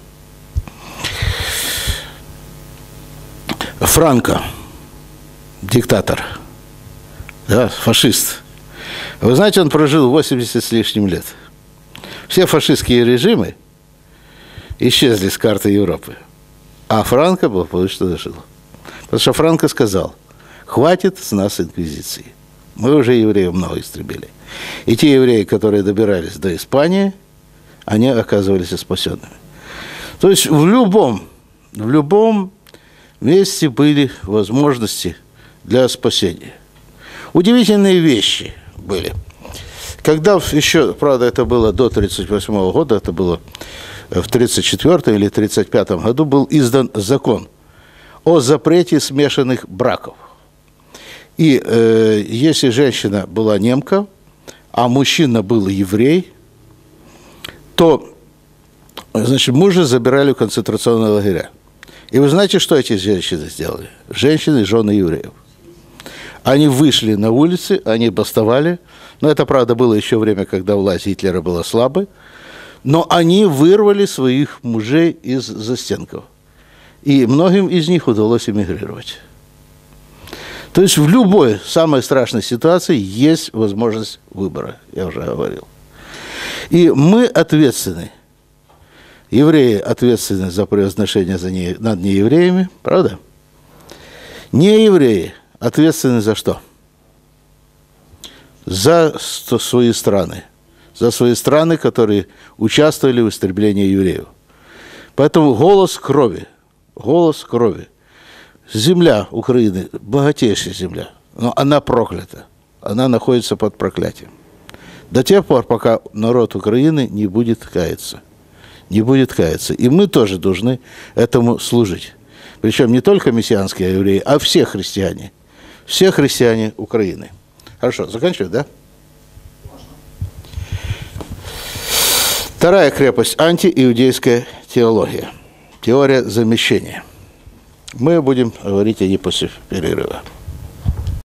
Speaker 2: Франко, диктатор, да, фашист. Вы знаете, он прожил 80 с лишним лет. Все фашистские режимы исчезли с карты Европы. А Франко благополучно дожил. Потому что Франко сказал: хватит с нас инквизиции. Мы уже евреев много истребили. И те евреи, которые добирались до Испании, они оказывались спасенными. То есть в любом месте были возможности для спасения. Удивительные вещи были. Когда еще, правда, это было до 1938 года, это было в 1934 или 1935 году, был издан закон о запрете смешанных браков. И если женщина была немка, а мужчина был еврей, то, значит, мужа забирали в концентрационные лагеря. И вы знаете, что эти женщины сделали? Женщины, жены евреев. Они вышли на улицы, они бастовали. Но это, правда, было еще время, когда власть Гитлера была слабой. Но они вырвали своих мужей из застенков. И многим из них удалось эмигрировать. То есть в любой самой страшной ситуации есть возможность выбора, я уже говорил. И мы ответственны. Евреи ответственны за превозношение над неевреями, правда? Неевреи ответственны за что? За свои страны. За свои страны, которые участвовали в истреблении евреев. Поэтому голос крови. Земля Украины, богатейшая земля, но она проклята. Она находится под проклятием. До тех пор, пока народ Украины не будет каяться. Не будет каяться. И мы тоже должны этому служить. Причем не только мессианские евреи, а все христиане. Все христиане Украины. Хорошо, заканчиваю, да? Вторая крепость – антииудейская теология. Теория замещения. Мы будем говорить о ней после перерыва.